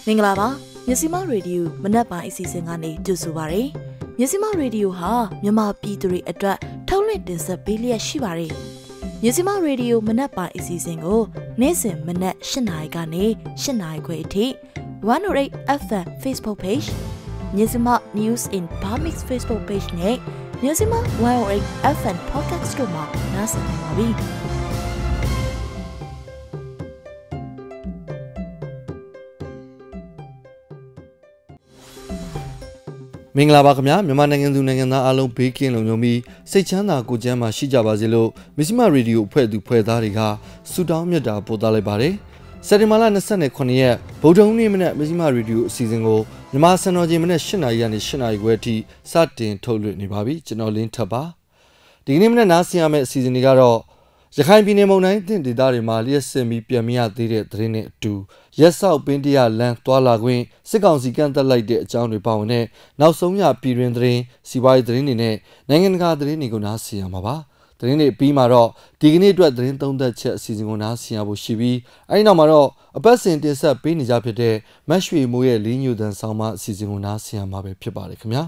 မင်္ဂလာပါမြစီမရေဒီယိုမနက်ပိုင်းအစီအစဉ်ကနေကြိုဆိုပါရစေမြစီမရေဒီယိုဟာမြန်မာပြည်သူတွေအတွက်ထုတ်လွှင့်တင်ဆက်ပေးလျက်ရှိပါတယ်မြစီမရေဒီယိုမနက်ပိုင်းအစီအစဉ်ကိုနေ့စဉ်မနက်၈ နာရီကနေ၈ နာရီခွဲအထိ108 FM Facebook Page မြစီမ News in Bamix Facebook Page နဲ့မြစီမ108 FM Podcast တို့မှာနားဆင်နိုင်ပါပြီမင်္ဂလာပါခင်ဗျာမြန်မာနိုင်ငံသူနိုင်ငံသားအားလုံးဘေးကင်းလုံခြုံပြီးစိတ်ချမ်းသာကိုယ်ကျန်းမာရှိကြပါစေလို့မစ္စမရေဒီယိုအဖွဲ့သူဖွဲ့သားတွေကဆုတောင်းမြတ်တာပို့သလိုက်ပါတယ်စက်တင်ဘာလ29ရက်ဗုဒ္ဓဟူးနေ့မနက်မစ္စမရေဒီယိုအစီအစဉ်ကိုမြန်မာစံတော်ချိန်မနက်8 နာရီကနေ8 နာရီခွဲအထိစတင်ထုတ်လွှင့်နေပါပြီကျွန်တော်လင်းထပ်ပါဒီကနေ့မနက်နားဆင်ရမယ့်အစီအစဉ်တွေကတော့ရခိုင်ပြည်နယ်မုန်တိုင်းတင်ဒေသတွေမှာလျှက်စစ်မီပြန်မရသေးတဲ့သတင်းတွေအတူရက်ဆောက်ပင်းတရားလမ်းသွာလာခွင့်စစ်ကောင်စီကန့်သက်လိုက်တဲ့အကြောင်းတွေပါဝင်တဲ့နောက်ဆုံးရပြည်တွင်သတင်းစီးပွားရေးသတင်းတွေနဲ့နိုင်ငံတကာသတင်းတွေကိုနားဆင်ရမှာပါသတင်းတွေပြီးမှာတော့ဒီကနေ့အတွက်သတင်းသုံးသပ်ချက်အစီအစဉ်ကိုနားဆင်ရဖို့ရှိပြီးအဲဒီနောက်မှာတော့အပတ်စဉ်တင်ဆက်ပေးနေကြဖြစ်တဲ့မတ်ရွှေမိုးရဲ့လေးညိုတန်ဆောင်မအစီအစဉ်ကိုနားဆင်ရမှာပဲဖြစ်ပါတယ်ခင်ဗျာ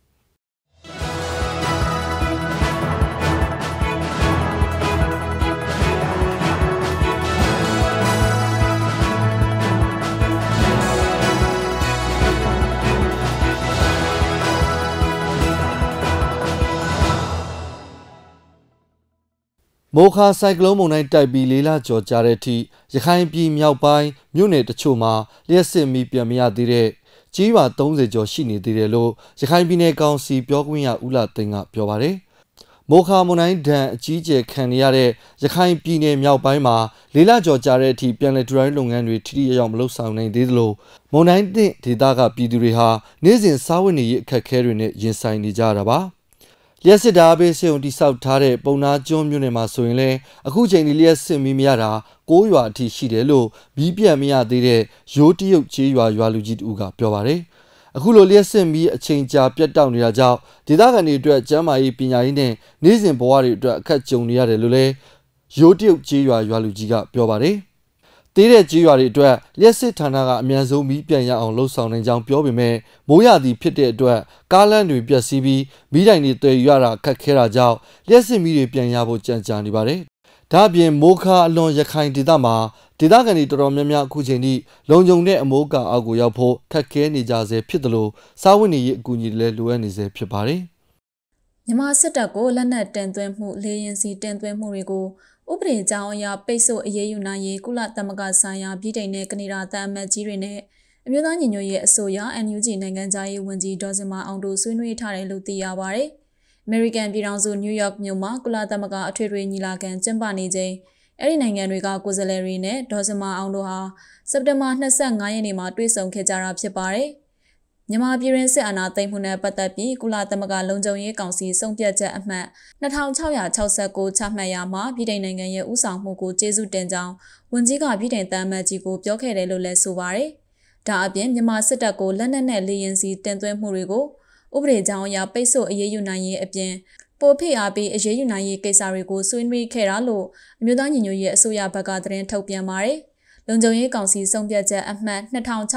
မိုခါဆိုင်ကလုန်းမုန်တိုင်းတိုက်ပြီး၄ လကျော်ကြာတဲ့အထိရခိုင်ပြည်မြောက်ပိုင်းမြို့နယ်တချို့မှာလျှက်စစ်မီပြန်မရသေးတဲ့ကြီးရွာ30ကျော်ရှိနေသေးတယ်လို့ရခိုင်ပြည်နယ်ကောင်စီပြောခွင့်ရဦးလာသိန်းကပြောပါတယ်။မိုခါမုန်တိုင်းဒဏ်အကြီးအကျယ်ခံရတဲ့ရခိုင်ပြည်နယ်မြောက်ပိုင်းမှာ၄ လကျော်ကြာတဲ့အထိပြန်လည်ထူထောင်လုပ်ငန်းတွေထိထိရောက်မလုပ်ဆောင်နိုင်သေးသလိုမုန်တိုင်းဒေသကပြည်သူတွေဟာနေ့စဉ်စားဝတ်နေရေးအခက်အခဲတွေနဲ့ရင်ဆိုင်နေကြရတာပါ။လျှက်စစ်ဓာတ်ပေးစေုံတိဆောက်ထားတဲ့ပုံနာကျွန်းမြို့နယ်မှာဆိုရင်လည်းအခုချိန်ဒီလျှက်စစ်မီးမရတာ9 ရွာအထိရှိတယ်လို့မီးပြတ်မရသေးတဲ့ရိုးတရုတ်ကျေးရွာလူကြီးတူကပြောပါတယ်။အခုလိုလျှက်စစ်မီးအချိန်ကြာပြတ်တောက်နေတာကြောင့်ဒေသခံတွေအတွက်ကျန်းမာရေးပညာရေးနဲ့နေ့စဉ်ဘဝတွေအတွက်အခက်ကြုံနေရတယ်လို့လည်းရိုးတရုတ်ကျေးရွာလူကြီးကပြောပါတယ်။တေးတဲ့ကျေးရွာတွေအတွက်လျှက်စစ်ဌာနကအမြန်ဆုံးမီးပြန်ရအောင်လှုံ့ဆော်နိုင်ကြောင်းပြောပေမဲ့မိုးရသည်ဖြစ်တဲ့အတွက်ကားလမ်းတွေပြတ်စီးပြီးမီးတိုင်တွေတည်ရတာခက်ခဲတာကြောင့်လျှက်စစ်မီးတွေပြန်ရဖို့ကြံကြာနေပါတယ်။ဒါ့အပြင်မိုးခါအလွန်ရခိုင်ဒေသမှာဒေသခံတွေတော်တော်များများအခုချိန်ထိလုံခြုံတဲ့အမိုးကာအောက်ကိုရောက်ဖို့ခက်ခဲနေကြဆဲဖြစ်တယ်လို့စားဝတ်နေရေးအကူအညီတွေလည်းလိုအပ်နေဆဲဖြစ်ပါတယ်။မြန်မာစစ်တပ်ကိုလက်နက်တင်သွင်းမှုလေရင်စီတင်သွင်းမှုတွေကိုဥပဒေကြောင်းအရပိတ်ဆို့အရေးယူနိုင်ရေးကုလသမဂ္ဂဆိုင်ရာပြည်ထောင်စုကနေဒါတအမတ်ကြီးတွေနဲ့အမျိုးသားညီညွတ်ရေးအစိုးရ NUG နိုင်ငံသားရေးဝန်ကြီးဒေါ်စင်မာအောင်တို့ဆွေးနွေးထားတယ်လို့သိရပါတယ်။ American ပြည်ထောင်စုနယူးယောက်မြို့မှာကုလသမဂ္ဂအထွေထွေညီလာခံကျင်းပနေချိန်အဲ့ဒီနိုင်ငံတွေကကိုယ်စားလှယ်တွေနဲ့ဒေါ်စင်မာအောင်တို့ဟာစက်တင်ဘာ25ရက်နေ့မှာတွေ့ဆုံခဲ့ကြတာဖြစ်ပါတယ်။မြန်မာပြည်တွင်းစစ်အာဏာသိမ်းမှုနဲ့ပတ်သက်ပြီးကုလသမဂ္ဂလုံခြုံရေးကောင်စီဆုံးဖြတ်ချက်အမှတ်2669ချမှတ်ရာမှာပြည်ထောင်နိုင်ငံရဲ့ဥဆောင်မှုကိုကျေးဇူးတင်ကြောင်းဝန်ကြီးကပြည်ထောင်တမ်းမတ်ကြီးကိုပြောခဲ့တယ်လို့လည်းဆိုပါတယ်။ဒါအပြင်မြန်မာစစ်တပ်ကိုလက်နက်နဲ့လေရင်စီတင်သွင်းမှုတွေကိုဥပဒေကြောင်းအရပိတ်ဆို့အရေးယူနိုင်ရေးအပြင်ပိုဖိအားပေးအရေးယူနိုင်ရေးကိစ္စတွေကိုဆွေးနွေးခဲ့တာလို့အမျိုးသားညီညွတ်ရေးအစိုးရဘက်ကသတင်းထုတ်ပြန်ပါတယ်။လုံခြုံရေးကောင်စီဆုံးဖြတ်ချက်အမှတ်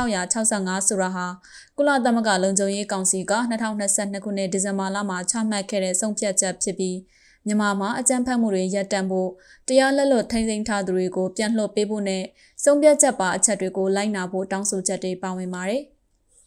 2665ဆိုတာဟာကုလသမဂ္ဂလုံခြုံရေးကောင်စီက2022ခုနှစ်ဒီဇင်ဘာလမှာချမှတ်ခဲ့တဲ့ဆုံးဖြတ်ချက်ဖြစ်ပြီးမြန်မာမှာအကြမ်းဖက်မှုတွေရပ်တန့်ဖို့တရားလက်လွတ်ထိန်းသိမ်းထားသူတွေကိုပြန်လွှတ်ပေးဖို့နဲ့ဆုံးဖြတ်ချက်ပါအချက်တွေကိုလိုက်နာဖို့တောင်းဆိုချက်တွေပါဝင်ပါတယ်။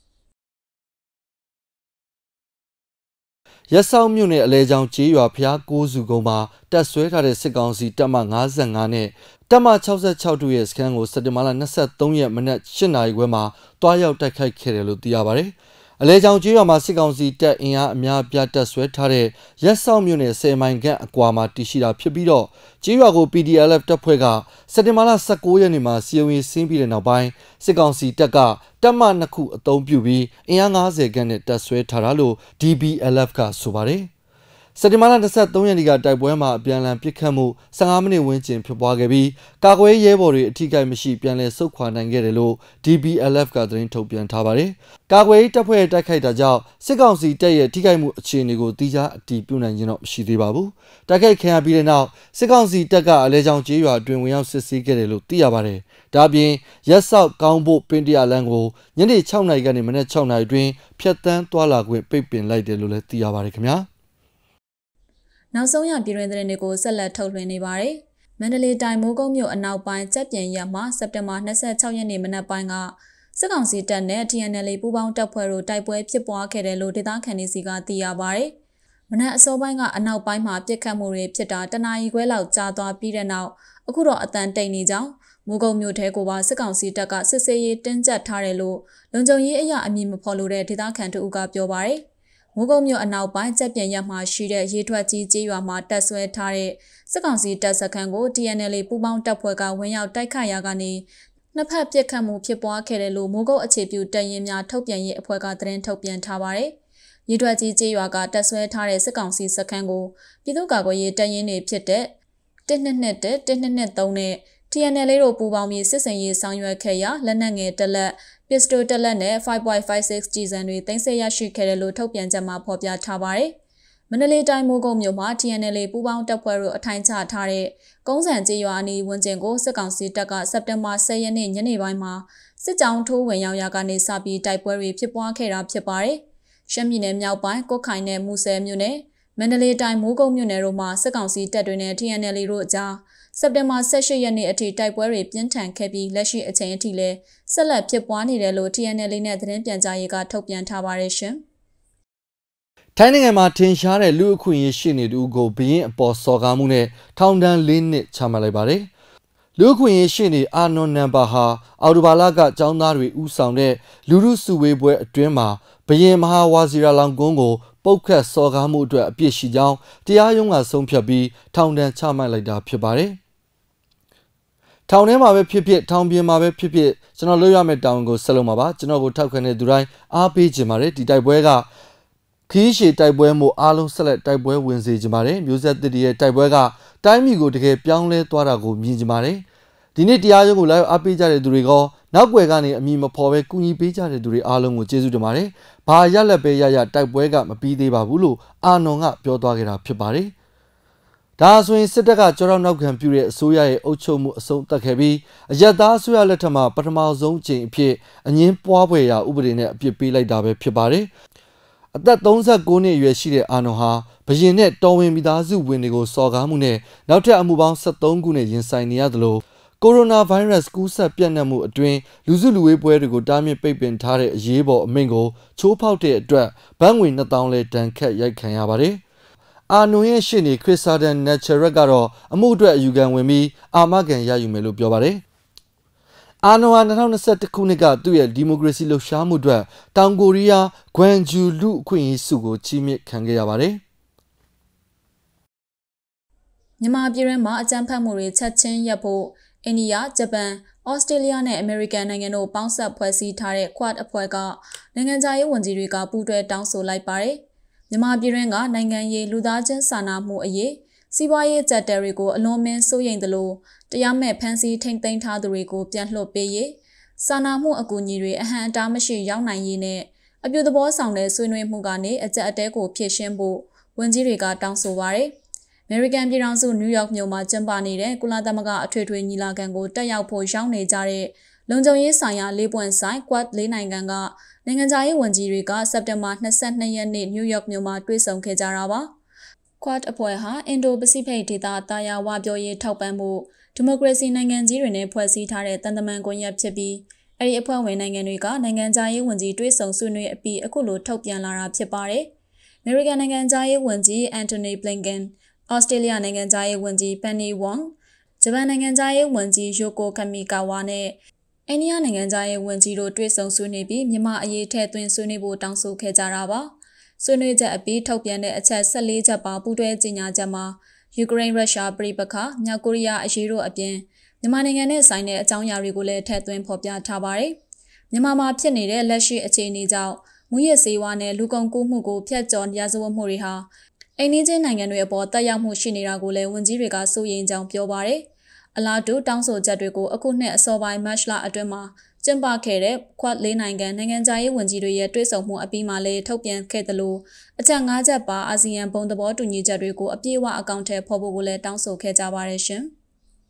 ရက်ဆောင်မြို့နယ်အလဲချောင်းကျေးရွာဖျား9စုကုန်းမှာတက်ဆွဲထားတဲ့စစ်ကောင်စီတပ်မ55နဲ့တပ်မ66တို့ရဲ့စခန်းကိုစက်တင်ဘာလ23ရက်မနက်8 နာရီခွဲမှာတွားရောက်တိုက်ခိုက်ခဲ့တယ်လို့သိရပါတယ်။အလဲချောင်းကျေးရွာမှာစစ်ကောင်စီတပ်အင်အားအများပြတက်ဆွဲထားတဲ့ရက်ဆောင်မြို့နယ်10 မိုင်ခန့်အကွာမှာတည်ရှိတာဖြစ်ပြီးတော့ကျေးရွာကို PDLF တပ်ဖွဲ့ကစက်တင်ဘာလ19ရက်နေ့မှာစီယုံရေးဆင်းပြီးတဲ့နောက်ပိုင်းစစ်ကောင်စီတပ်ကတပ်မ2ခုအသုံးပြုပြီးအင်အား50ခန့်နဲ့တက်ဆွဲထားတာလို့ DBLF ကဆိုပါတယ်။စက်တင်ဘာလ23ရက်နေ့ကတိုက်ပွဲမှာအပြန်အလှန်ပစ်ခတ်မှု15မိနစ်ဝန်းကျင်ဖြစ်ပွားခဲ့ပြီးကာကွယ်ရဲဘော်တွေအထိကိမရှိပြန်လည်ဆုတ်ခွာနိုင်ခဲ့တယ်လို့ DBLF ကသတင်းထုတ်ပြန်ထားပါတယ်။ကာကွယ်ရေးတပ်ဖွဲ့တိုက်ခိုက်တာကြောင့်စစ်ကောင်စီတပ်ရဲ့ထိခိုက်မှုအခြေအနေကိုတိကျအတည်ပြုနိုင်ခြင်းတော့မရှိသေးပါဘူး။တိုက်ခိုက်ခံရပြီးတဲ့နောက်စစ်ကောင်စီတပ်ကအလဲချောင်ကျေးရွာအတွင်းဝင်ရောက်စစ်ဆေးခဲ့တယ်လို့သိရပါတယ်။ဒါပြင်ရက်ဆောက်ကောင်းဖို့ပင်တရလန်းကိုညနေ6နာရီကနေမနက်6နာရီတွင်ဖြတ်တန်းသွားလာခွင့်ပိတ်ပင်လိုက်တယ်လို့လည်းသိရပါတယ်ခင်ဗျာ။နောက်ဆုံးရပြည်တွင်းသတင်းတွေကိုဆက်လက်ထုတ်လွှင့်နေပါတယ်။မန္တလေးတိုင်းမိုးကုတ်မြို့အနောက်ပိုင်းကြက်ပြင်ရပ်မှာစက်တင်ဘာ26ရက်နေ့မနက်ပိုင်းကစစ်ကောင်စီတပ်နဲ့ TNL ပူးပေါင်းတပ်ဖွဲ့တို့တိုက်ပွဲဖြစ်ပွားခဲ့တယ်လို့ဒေသခံတွေစီကသိရပါတယ်။မနက်အစောပိုင်းကအနောက်ပိုင်းမှာပြစ်ခတ်မှုတွေဖြစ်တာတနာရီခွဲလောက်ကြာသွားပြီးတဲ့နောက်အခုတော့အတန်တိတ်နေကြောင်းမိုးကုတ်မြို့ထဲကိုပါစစ်ကောင်စီတပ်ကစစ်ဆေးရေးတင်းကျပ်ထားတယ်လို့လုံခြုံရေးအရာအမည်မဖော်လို့တဲ့ဒေသခံတို့ကပြောပါတယ်။မိုးကုတ်မြို့အနောက်ပိုင်းကြက်ပြင်ရပ်မှာရှိတဲ့ရေထွက်ကြီးကျေးရွာမှာတပ်ဆွဲထားတဲ့စစ်ကောင်စီတပ်စခန်းကို TNL ပူးပေါင်းတပ်ဖွဲ့ကဝင်ရောက်တိုက်ခိုက်ရာကနေနှစ်ဖက်ပစ်ခတ်မှုဖြစ်ပွားခဲ့တယ်လို့မိုးကုတ်အခြေပြုတပ်ရင်းများထုတ်ပြန်ရေးအဖွဲ့ကသတင်းထုတ်ပြန်ထားပါတယ်။ရေထွက်ကြီးကျေးရွာကတပ်ဆွဲထားတဲ့စစ်ကောင်စီစခန်းကိုပြည်သူ့ကာကွယ်ရေးတပ်ရင်းတွေဖြစ်တဲ့122 123နဲ့ TNL တို့ပူးပေါင်းပြီးစစ်စင်ရေးဆောင်ရွက်ခဲ့ရာလက်နက်ငယ်တစ်လက်ပစ္စတိုတစ်လက်နဲ့ 5.56 ကျည်ဆံတွေတင်ဆက်ရရှိခဲ့တယ်လို့ထုတ်ပြန်ချက်မှာဖော်ပြထားပါတယ်။မန္တလေးတိုင်းမိုးကုတ်မြို့မှာ TNL ပူးပေါင်းတပ်ဖွဲ့တို့အထိုင်ချထားတဲ့ကုန်းစံကျေးရွာအနီးဝန်းကျင်ကိုစစ်ကောင်စီတပ်ကစက်တင်ဘာ10ရက်နေ့ညနေပိုင်းမှာစစ်ကြောင်းထိုးဝင်ရောက်ရာကနေစပြီးတိုက်ပွဲတွေဖြစ်ပွားခဲ့တာဖြစ်ပါတယ်။ရှမ်းပြည်နယ်မြောက်ပိုင်းကုတ်ခိုင်နဲ့မူဆယ်မြို့နယ်မန္တလေးတိုင်းမိုးကုတ်မြို့နယ်တို့မှာစစ်ကောင်စီတပ်တွေနဲ့ TNL တို့အကြားစက်တင်ဘာ18ရက်နေ့အထိတိုက်ပွဲတွေပြင်းထန်ခဲ့ပြီးလက်ရှိအချိန်အထိလည်းဆက်လက်ဖြစ်ပွားနေတယ်လို့ TNL နဲ့သတင်းပြန်ကြားရေးကထုတ်ပြန်ထားပါတယ်ရှင်။ထိုင်းနိုင်ငံမှာထင်ရှားတဲ့လူအခွင့်အရေးရှိနေသူကိုဘရင်အပေါ်စော်ကားမှုနဲ့ထောင်ဒဏ်4နှစ်ချမှတ်လိုက်ပါတယ်။လူအခွင့်အရေးရှိနေအာနွန်နံပါဟာအော်တိုဘာလကចောင်းသားတွေဥဆောင်တဲ့လူထုစုဝေးပွဲအတွင်းမှာဘရင်မဟာဝါစီရာလောင်ကွန်းကိုပုတ်ခတ်စော်ကားမှုအတွက်အပြစ်ရှိကြောင်းတရားရုံးကဆုံးဖြတ်ပြီးထောင်ဒဏ်ချမှတ်လိုက်တာဖြစ်ပါတယ်။ထောင်ထဲမှာပဲဖြစ်ဖြစ်ထောင်ပြင်မှာပဲဖြစ်ဖြစ်ကျွန်တော်လုပ်ရမယ့်တာဝန်ကိုဆက်လုပ်မှာပါကျွန်တော်ကိုထောက်ခံတဲ့သူတိုင်းအားပေးကြပါတယ်ဒီတိုက်ပွဲကခီးရှည်တိုက်ပွဲမို့အားလုံးဆက်လက်တိုက်ပွဲဝင်စေကြပါတယ်မျိုးဆက်သစ်ရဲ့တိုက်ပွဲကတိုင်းပြည်ကိုတကယ်ပြောင်းလဲသွားတာကိုမြင်ကြပါတယ်ဒီနေ့တရားရုံးကိုလာရောက်အားပေးကြတဲ့သူတွေကနောက်ွယ်ကနေအမည်မဖော်ပဲကူညီပေးကြတဲ့သူတွေအားလုံးကိုကျေးဇူးတင်ပါတယ်ဘာရလက်ပဲရတိုက်ပွဲကမပြီးသေးပါဘူးလို့အာနွန်ကပြောသွားခဲ့တာဖြစ်ပါတယ်ဒါဆိုရင်စစ်တပ်ကကြောက်နောက်ခံပြုတဲ့အစိုးရရဲ့အုပ်ချုပ်မှုအဆုံးသတ်ခဲ့ပြီးအရက်သားအစိုးရလက်ထက်မှာပထမဆုံးအကြိမ်အဖြစ်အငင်းပွားဖွယ်ရာဥပဒေနဲ့အပြစ်ပေးလိုက်တာပဲဖြစ်ပါတယ်အသက်39နှစ်အရွယ်ရှိတဲ့အာနွန်ဟာဘရင်နဲ့တော်ဝင်မိသားစုဝင်တွေကိုစော်ကားမှုနဲ့နောက်ထပ်အမှုပေါင်း73ခုနဲ့ရင်ဆိုင်နေရသလိုကိုရိုနာဗိုင်းရပ်စ်ကူးစက်ပြန့်နှံ့မှုအတွင်းလူစုလူဝေးပွဲတွေကိုတားမြစ်ပိတ်ပင်ထားတဲ့အရေးပေါ်အမိန့်ကိုချိုးဖောက်တဲ့အတွက်ဘဏ်ငွေ2000လဲတန်ခတ်ရိုက်ခံရပါတယ်။အာနွန်ရဲ့ရှေ့နေခရစ်စာဒန်နက်ချရက်ကတော့အမှုအတွက်အယူခံဝင်ပြီးအာမခံရယူမယ်လို့ပြောပါတယ်။အာနွန်ဟာ2021ခုနှစ်ကသူ့ရဲ့ဒီမိုကရေစီလှုပ်ရှားမှုအတွက်တောင်ကိုရီးယားဂွမ်ဂျူလူအခွင့်အရေးဆုကိုချီးမြှင့်ခံခဲ့ရပါတယ်။မြန်မာပြည်တွင်းမှာအကြမ်းဖက်မှုတွေချက်ချင်းရပ်ဖို့အိန္ဒိယ၊ဂျပန်၊ဩစတြေးလျနဲ့အမေရိကန်နိုင်ငံတို့ပေါင်းစပ်ဖွဲ့စည်းထားတဲ့ Quad အဖွဲ့ကနိုင်ငံခြားရေးဝန်ကြီးတွေကပူးတွဲတောင်းဆိုလိုက်ပါတယ်။မြန်မာပြည်တွင်းကနိုင်ငံရေးလူသားချင်းစာနာမှုအရေးစီးပွားရေးကြက်တဲတွေကိုအလွန်မင်းစိုးရိမ်သလိုတရားမဲ့ဖမ်းဆီးထိန်းသိမ်းထားသူတွေကိုပြန်လွှတ်ပေးရေးစာနာမှုအကူအညီတွေအဟန့်အတားမရှိရောက်နိုင်ရေးနဲ့အပြုသဘောဆောင်တဲ့ဆွေးနွေးမှုကနေအကြက်အတဲကိုဖြည့်ရှင်းဖို့ဝန်ကြီးတွေကတောင်းဆိုပါတယ်။အမေရိကန်ပြည်ထောင်စုနယူးယောက်မြို့မှာကျင်းပနေတဲ့ကုလသမဂ္ဂအထွေထွေညီလာခံကိုတက်ရောက်ဖို့ရောက်နေကြတဲ့လုံခြုံရေးဆိုင်ရာ၄ပွင့်ဆိုင် Quad ၄နိုင်ငံကနိုင်ငံခြားရေးဝန်ကြီးတွေကစက်တင်ဘာ22ရက်နေ့နယူးယောက်မြို့မှာတွေ့ဆုံခဲ့ကြတာပါ။ Quad အဖွဲ့ဟာအင်ဒိုပစိဖိတ်ဒေသတာယာဝပြောရေးထောက်ပံ့မှုဒီမိုကရေစီနိုင်ငံကြီးတွေနဲ့ဖွဲ့စည်းထားတဲ့တန်တမန်ကွန်ရက်ဖြစ်ပြီးအဲ့ဒီအဖွဲ့ဝင်နိုင်ငံတွေကနိုင်ငံခြားရေးဝန်ကြီးတွေ့ဆုံဆွေးနွေးအပြီးအခုလိုထုတ်ပြန်လာတာဖြစ်ပါတယ်။ အမေရိကန်နိုင်ငံခြားရေးဝန်ကြီးအန်တိုနီဘလင်ကန်ဩစတြေးလျနိုင်ငံခြားရေးဝန်ကြီးပန်နီဝမ်ဂျပန်နိုင်ငံခြားရေးဝန်ကြီးယိုကိုခမီကာဝါနဲ့အိန္ဒိယနိုင်ငံခြားရေးဝန်ကြီးတို့တွေ့ဆုံဆွေးနွေးပြီးမြန်မာအရေးထည့်သွင်းဆွေးနွေးဖို့တောင်းဆိုခဲ့ကြတာပါဆွေးနွေးချက်အပြီးထုတ်ပြန်တဲ့အချက်14ချက်ပါပူးတွဲကြေညာချက်မှာယူကရိန်းရုရှားပြည်ပခမြောက်ကိုရီးယားအရေးတို့အပြင်မြန်မာနိုင်ငံနဲ့ဆိုင်တဲ့အကြောင်းအရာတွေကိုလည်းထည့်သွင်းဖော်ပြထားပါတယ်မြန်မာမှာဖြစ်နေတဲ့လက်ရှိအခြေအနေကြောင့်မူရစ်ဆေးဝါးနဲ့လူကုန်ကူးမှုကိုဖျက်ကျော်ရာဇဝတ်မှုတွေဟာအိန္ဒိယနိုင်ငံတွေအပေါ်တက်ရောက်မှုရှိနေတာကိုလည်းဝန်ကြီးတွေကစိုးရိမ်ကြောင်းပြောပါရယ်။အလားတူတောင်းဆိုချက်တွေကိုအခုနှစ်အစောပိုင်းမတ်လအတွင်းမှာကျင်းပခဲ့တဲ့ခွတ်၄နိုင်ငံခြားရေးဝန်ကြီးတွေရဲ့တွေ့ဆုံမှုအပြီးမှာလည်းထုတ်ပြန်ခဲ့သလိုအချက်၅ချက်ပါအာဆီယံဘုံသဘောတူညီချက်တွေကိုအပြည့်အဝအကောင့်ထဲဖော်ဖို့ကိုလည်းတောင်းဆိုခဲ့ကြပါရရှင်။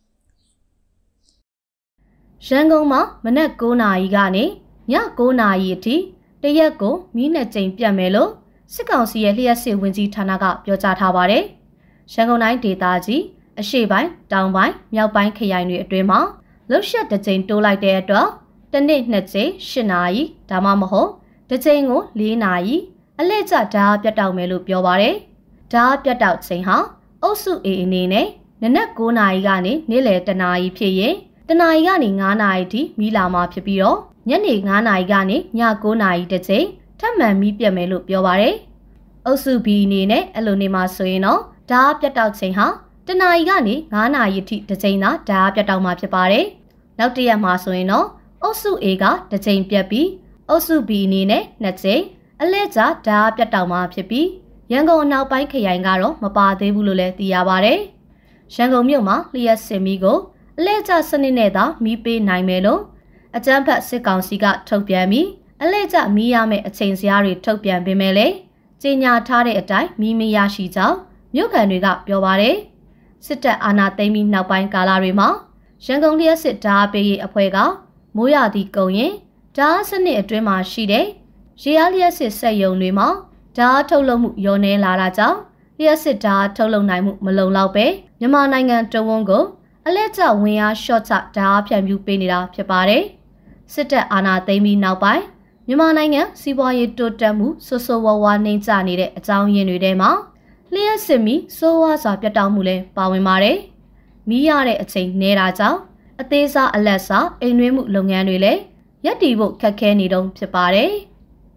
ရန်ကုန်မှာမနက်9:00 နာရီကနေည9:00 နာရီအထိတရက်ကိုမီးနှစ်ကြိမ်ပြတ်မယ်လို့စစ်ကောင်စီရဲ့လျှက်စစ်ဝင်ကြီးဌာနကပြောကြားထားပါတယ်။ရန်ကုန်တိုင်းဒေသကြီးအရှေ့ပိုင်းတောင်ပိုင်းမြောက်ပိုင်းခရိုင်တွေအတွင်းမှာလှုပ်ရှက်တစ်ကြိမ်တိုးလိုက်တဲ့အတွက်တစ်နေ့2ကြိမ်8နာရီဒါမှမဟုတ်တစ်ကြိမ်ကို4နာရီအလှည့်ကျဓာတ်ပြတ်တောက်မယ်လို့ပြောပါတယ်။ဓာတ်ပြတ်တောက်ချိန်ဟာအုပ်စု A အနေနဲ့နနက်9နာရီကနေနေ့လယ်1နာရီဖြစ်ရင်1နာရီကနေ9နာရီထိမီးလာမှာဖြစ်ပြီးတော့ညနေ9နာရီကနေည9နာရီတစ်ကြိမ်ထပ်မံမီးပြတ်မယ်လို့ပြောပါတယ်။အုပ်စု B အနေနဲ့အဲ့လိုနေမှာဆိုရင်တော့ဓာတ်ပြတ်တောက်ချိန်ဟာ1နာရီကနေ9နာရီထိတစ်ကြိမ်သာဓာတ်ပြတ်တောက်မှာဖြစ်ပါတယ်။နောက်တစ်ရက်မှာဆိုရင်တော့အုပ်စု A ကတစ်ကြိမ်ပြတ်ပြီးအုပ်စု B အနေနဲ့2ကြိမ်အလဲကျဓာတ်ပြတ်တောက်မှာဖြစ်ပြီးရန်ကုန်အနောက်ပိုင်းခရိုင်ကတော့မပါသေးဘူးလို့လည်းသိရပါတယ်။ရန်ကုန်မြို့မှာလျှက်စစ်မီးကိုအလဲကျစနစ်နဲ့သာမီးပေးနိုင်မယ်လို့အကြမ်းဖက်စစ်ကောင်စီကထုတ်ပြန်ပြီးအလဲကျမီးရမယ့်အချိန်စရာတွေထုတ်ပြန်ပေးမယ်လေကြေညာထားတဲ့အတိုင်းမီးမရရှိကြောင်းမြို့ခံတွေကပြောပါတယ်။စစ်တပ်အာဏာသိမ်းပြီးနောက်ပိုင်းကာလတွေမှာရန်ကုန်လျှက်စစ်ဓာတ်ပေးရေးအဖွဲ့ကမိုးရသည့်ကုန်ရင်ဓာတ်စနစ်အတွင်းမှာရှိတဲ့ရေအားလျှက်စစ်စက်ရုံတွေမှာဓာတ်ထုတ်လုပ်မှုလျော့နည်းလာတာကြောင့်လျှက်စစ်ဓာတ်ထုတ်လုပ်နိုင်မှုမလုံလောက်ပဲမြန်မာနိုင်ငံတဝန်းကိုအလဲကျဝင်အားရှော့ချဓာတ်ဖြန့်ဖြူးပေးနေတာဖြစ်ပါတယ်။စစ်တပ်အာဏာသိမ်းပြီးနောက်ပိုင်းမြန်မာနိုင်ငံစီးပွားရေးတိုးတက်မှုဆိုးဆိုးဝါးဝါးနှိမ့်ကျနေတဲ့အကြောင်းရင်းတွေထဲမှာလျှက်စစ်မီးစိုးဝါးစွာပြတ်တောက်မှုလည်းပါဝင်ပါတယ်။မီးရတဲ့အချိန်နည်းတာကြောင့်အသေးစားအလက်စားအိမ်တွင်းမှုလုပ်ငန်းတွေလည်းရပ်တည်ဖို့ခက်ခဲနေတုန်းဖြစ်ပါတယ်။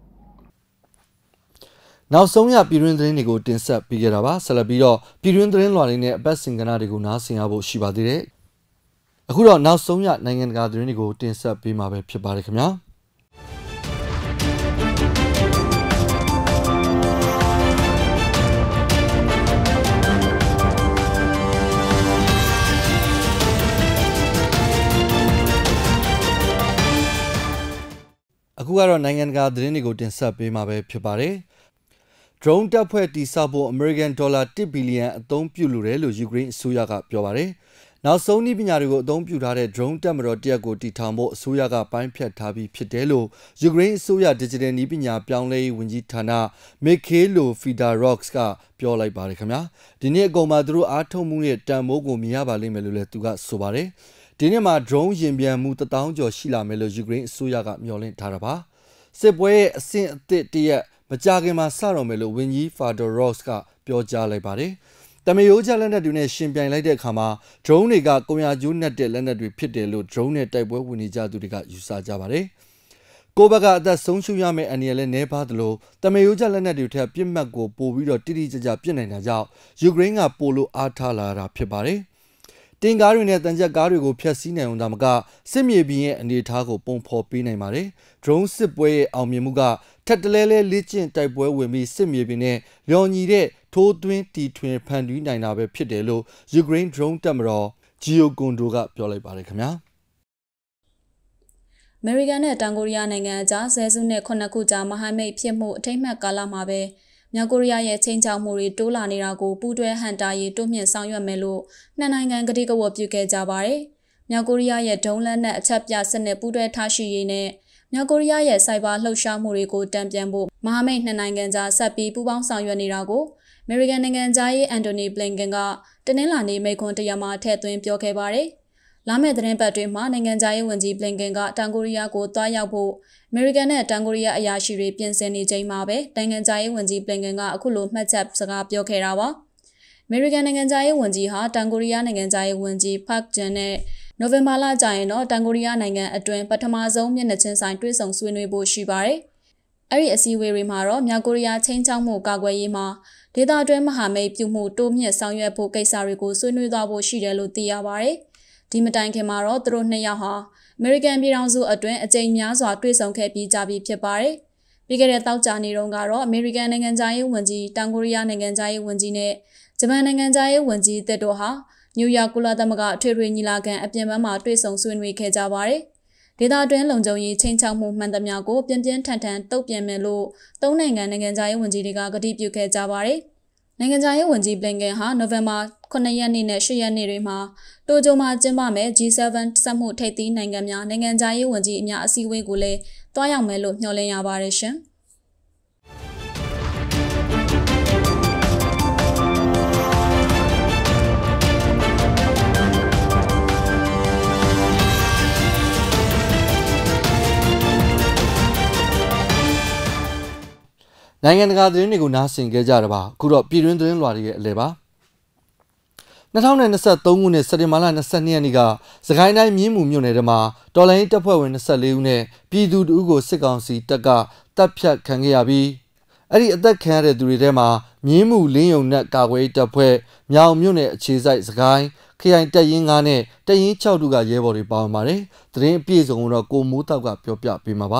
နောက်ဆုံးရပြည်တွင်းသတင်းတွေကိုတင်ဆက်ပေးကြတာပါဆက်လက်ပြီးတော့ပြည်တွင်းသတင်းလွှာတွေနဲ့အပတ်စဉ်ကဏ္ဍတွေကိုနားဆင်ရဖို့ရှိပါသေးတယ်အခုတော့နောက်ဆုံးရနိုင်ငံတကာသတင်းတွေကိုတင်ဆက်ပေးမှာပဲဖြစ်ပါတယ်ခင်ဗျာအခုကတော့နိုင်ငံတကာသတင်းတွေကိုတင်ဆက်ပေးမှာပဲဖြစ်ပါတယ်Drone တပ်ဖွဲ့တည်ဆောက်ဖို့ American dollar 1 billion အသုံးပြုလိုတယ်လို့ယူကရိန်းအစိုးရကပြောပါတယ်။နောက်ဆုံးနည်းပညာတွေကိုအသုံးပြုထားတဲ့ drone တပ်မတော်တရက်ကိုတည်ထောင်ဖို့အစိုးရကပိုင်းဖြတ်ထားပြီးဖြစ်တယ်လို့ယူကရိန်းအစိုးရ Digital နည်းပညာပြောင်းလဲရေးဝန်ကြီးဌာန Mikhailo Fedoruk ကပြောလိုက်ပါတယ်ခင်ဗျာ။ဒီနေ့အကုန်မှာသူတို့အားထုတ်မှုရဲ့တန်ဖိုးကိုမြင်ရပါလိမ့်မယ်လို့လည်းသူကဆိုပါတယ်။ဒီနေ့မှာ drone ရင်ပြန်မှု1000ကျော်ရှိလာမယ်လို့ယူကရိန်းအစိုးရကမျှော်လင့်ထားတာပါ။စစ်ပွဲရဲ့အဆင့်အသစ်တရက်မကြခင်မှာစတော့မယ်လို့ဝန်ကြီး Fedoruk ကပြောကြားလိုက်ပါတယ်။တမယိုးကျလက်နက်တွေနဲ့ရှင်ပြိုင်လိုက်တဲ့အခါမှာ drone တွေကကုန်ရကျိုးနဲ့တဲ့လက်နက်တွေဖြစ်တယ်လို့ drone နဲ့တိုက်ပွဲဝင်နေကြသူတွေကယူဆကြပါတယ်။ကိုဘကအသက်ဆုံးရှုံးရမယ့်အနေနဲ့လည်းနှဲပါသလိုတမယိုးကျလက်နက်တွေထက်ပြစ်မှတ်ကိုပို့ပြီးတော့တိတိကျကျပြစ်နိုင်တာကြောင့်ယူကရိန်းကပိုလို့အားထားလာတာဖြစ်ပါတယ်။တင်ကားတွေနဲ့တန်ချက်ကားတွေကိုဖျက်ဆီးနိုင်အောင်ဒါမှကစစ်မြေပြင်ရဲ့အနေအထားကိုပုံဖော်ပေးနိုင်ပါတယ်။ drone စစ်ပွဲရဲ့အောင်မြင်မှုကထက်တလဲလဲလေ့ကျင့်တိုက်ပွဲဝင်ပြီးစစ်မြေပြင်နဲ့လျော်ညီတဲ့ထိုးသွင်းတီထွင်ဖန်တီးနိုင်တာပဲဖြစ်တယ်လို့ယူကရိန်း drone တပ်မတော် Gio Kondo ကပြောလိုက်ပါတယ်ခင်ဗျာ။အမေရိကန်နဲ့တောင်ကိုရီးယားနိုင်ငံအကြားဆယ်စုနှစ်9ခုကြာမဟာမိတ်ဖြစ်မှုအထိမ်းအမှတ်ကာလမှာပဲမြောက်ကိုရီးယားရဲ့ချိန်ချောက်မှုတွေတိုးလာနေတာကိုပူးတွဲဟန်တာရေးတိုးမြင့်ဆောင်ရွက်မယ်လို့နှစ်နိုင်ငံကတိကဝတ်ပြုခဲ့ကြပါတယ်။မြောက်ကိုရီးယားရဲ့ဒုံးလက်နက်အချက်ပြစနစ်ပူးတွဲထားရှိရေးနဲ့မြောက်ကိုရီးယားရဲ့စိုက်ဘာလှုပ်ရှားမှုတွေကိုတံပြန်ဖို့မဟာမိတ်နှစ်နိုင်ငံကြားဆက်ပြီးပူးပေါင်းဆောင်ရွက်နေတာကိုအမေရိကန်နိုင်ငံသားရေးအန်တိုနီဘလင်ကန်ကတနင်္လာနေ့မိန့်ခွန်းတရမှာထည့်သွင်းပြောခဲ့ပါတယ်။လာမယ့်သတင်းပတ်တွင်မှနိုင်ငံသားရေးဝန်ကြီးဘလင်ကန်ကတောင်ကိုရီးယားကိုတွားရောက်ဖို့အမေရိကန်နဲ့တောင်ကိုရီးယားအရာရှိတွေပြင်ဆင်နေချိန်မှာပဲနိုင်ငံသားရေးဝန်ကြီးဘလင်ကန်ကအခုလိုမှတ်ချက်စကားပြောခဲ့တာပါ။အမေရိကန်နိုင်ငံသားရေးဝန်ကြီးဟာတောင်ကိုရီးယားနိုင်ငံသားရေးဝန်ကြီးဖတ်ဂျန်နဲ့နိုဝင်ဘာလကျရင်တော့တောင်ကိုရီးယားနိုင်ငံအတွင်းပထမဆုံးမျက်နှာချင်းဆိုင်တွေ့ဆုံဆွေးနွေးဖို့ရှိပါတယ်။အဲ့ဒီအစည်းအဝေးတွေမှာတော့မြောက်ကိုရီးယားချင်းချောင်းမှုကာကွယ်ရေးမှာဒေသတွင်းမဟာမိတ်ပြုမှုတိုးမြင့်ဆောင်ရွက်ဖို့ကိစ္စတွေကိုဆွေးနွေးသွားဖို့ရှိတယ်လို့သိရပါတယ်။ဒီမတိုင်ခင်မှာတော့သူတို့နှစ်ယောက်ဟာအမေရိကန်ပြည်ထောင်စုအတွင်းအကြိမ်များစွာတွေ့ဆုံခဲ့ပြီးကြပြီဖြစ်ပါတယ်။ပြီးခဲ့တဲ့တောက်ကြနေတော့ကတော့အမေရိကန်နိုင်ငံသားရေးဝန်ကြီးတောင်ကိုရီးယားနိုင်ငံသားရေးဝန်ကြီးနဲ့ဂျပန်နိုင်ငံသားရေးဝန်ကြီးတက်တို့ဟာနယူးယောက်ကုလသမဂ္ဂအထွေထွေညီလာခံအပြင်ပန်းမှာတွေ့ဆုံဆွေးနွေးခဲ့ကြပါတယ်။ဒေသတွင်းလုံခြုံရေးချိန်ချောက်မှုမှန်သမျှကိုပြင်းပြင်းထန်ထန်တုံ့ပြန်မယ်လို့သုံးနိုင်ငံနိုင်ငံသားရေးဝန်ကြီးတွေကကတိပြုခဲ့ကြပါတယ်။နိုင်ငံသားရေးဝန်ကြီးဘလင်ကန်ဟာနိုဝင်ဘာ9ရက်နေ့နဲ့10ရက်နေ့တွေမှာတိုကျိုမှာကျင်းပမယ့် G7 စက်မှုထိပ်သီးနိုင်ငံများနိုင်ငံသားရေးဝန်ကြီးအများအစည်းအဝေးကိုလည်းတွားရောက်မယ်လို့မျှော်လင့်ရပါတယ်ရှင်။နိုင်ငံတကာသတင်းတွေကိုနားဆင်ကြကြတာပါအခုတော့ပြည်တွင်းသတင်းလွှာတွေရဲ့အလဲပါ2023ခုနှစ်စက်တင်ဘာလ22ရက်နေ့ကစကိုင်းတိုင်းမြင်းမူမြို့နယ်ထဲမှာတော်လိုင်းတပ်ဖွဲ့ဝင်24ဦးနဲ့ပြည်သူတို့ကိုစစ်ကောင်စီတပ်ကတပ်ဖြတ်ခံခဲ့ရပြီးအဲ့ဒီအသက်ခံရတဲ့သူတွေထဲမှာမြင်းမူလင်းယုံနဲ့ကာကွယ်တပ်ဖွဲ့မြောင်မြို့နယ်အခြေစိုက်စကိုင်းခရိုင်တပ်ရင်း9နဲ့တပ်ရင်း6တို့ကရဲဘော်တွေပါဝင်ပါတယ်သတင်းအပြည့်စုံကိုတော့ကိုမိုးတောက်ကပြောပြပေးမှာပါ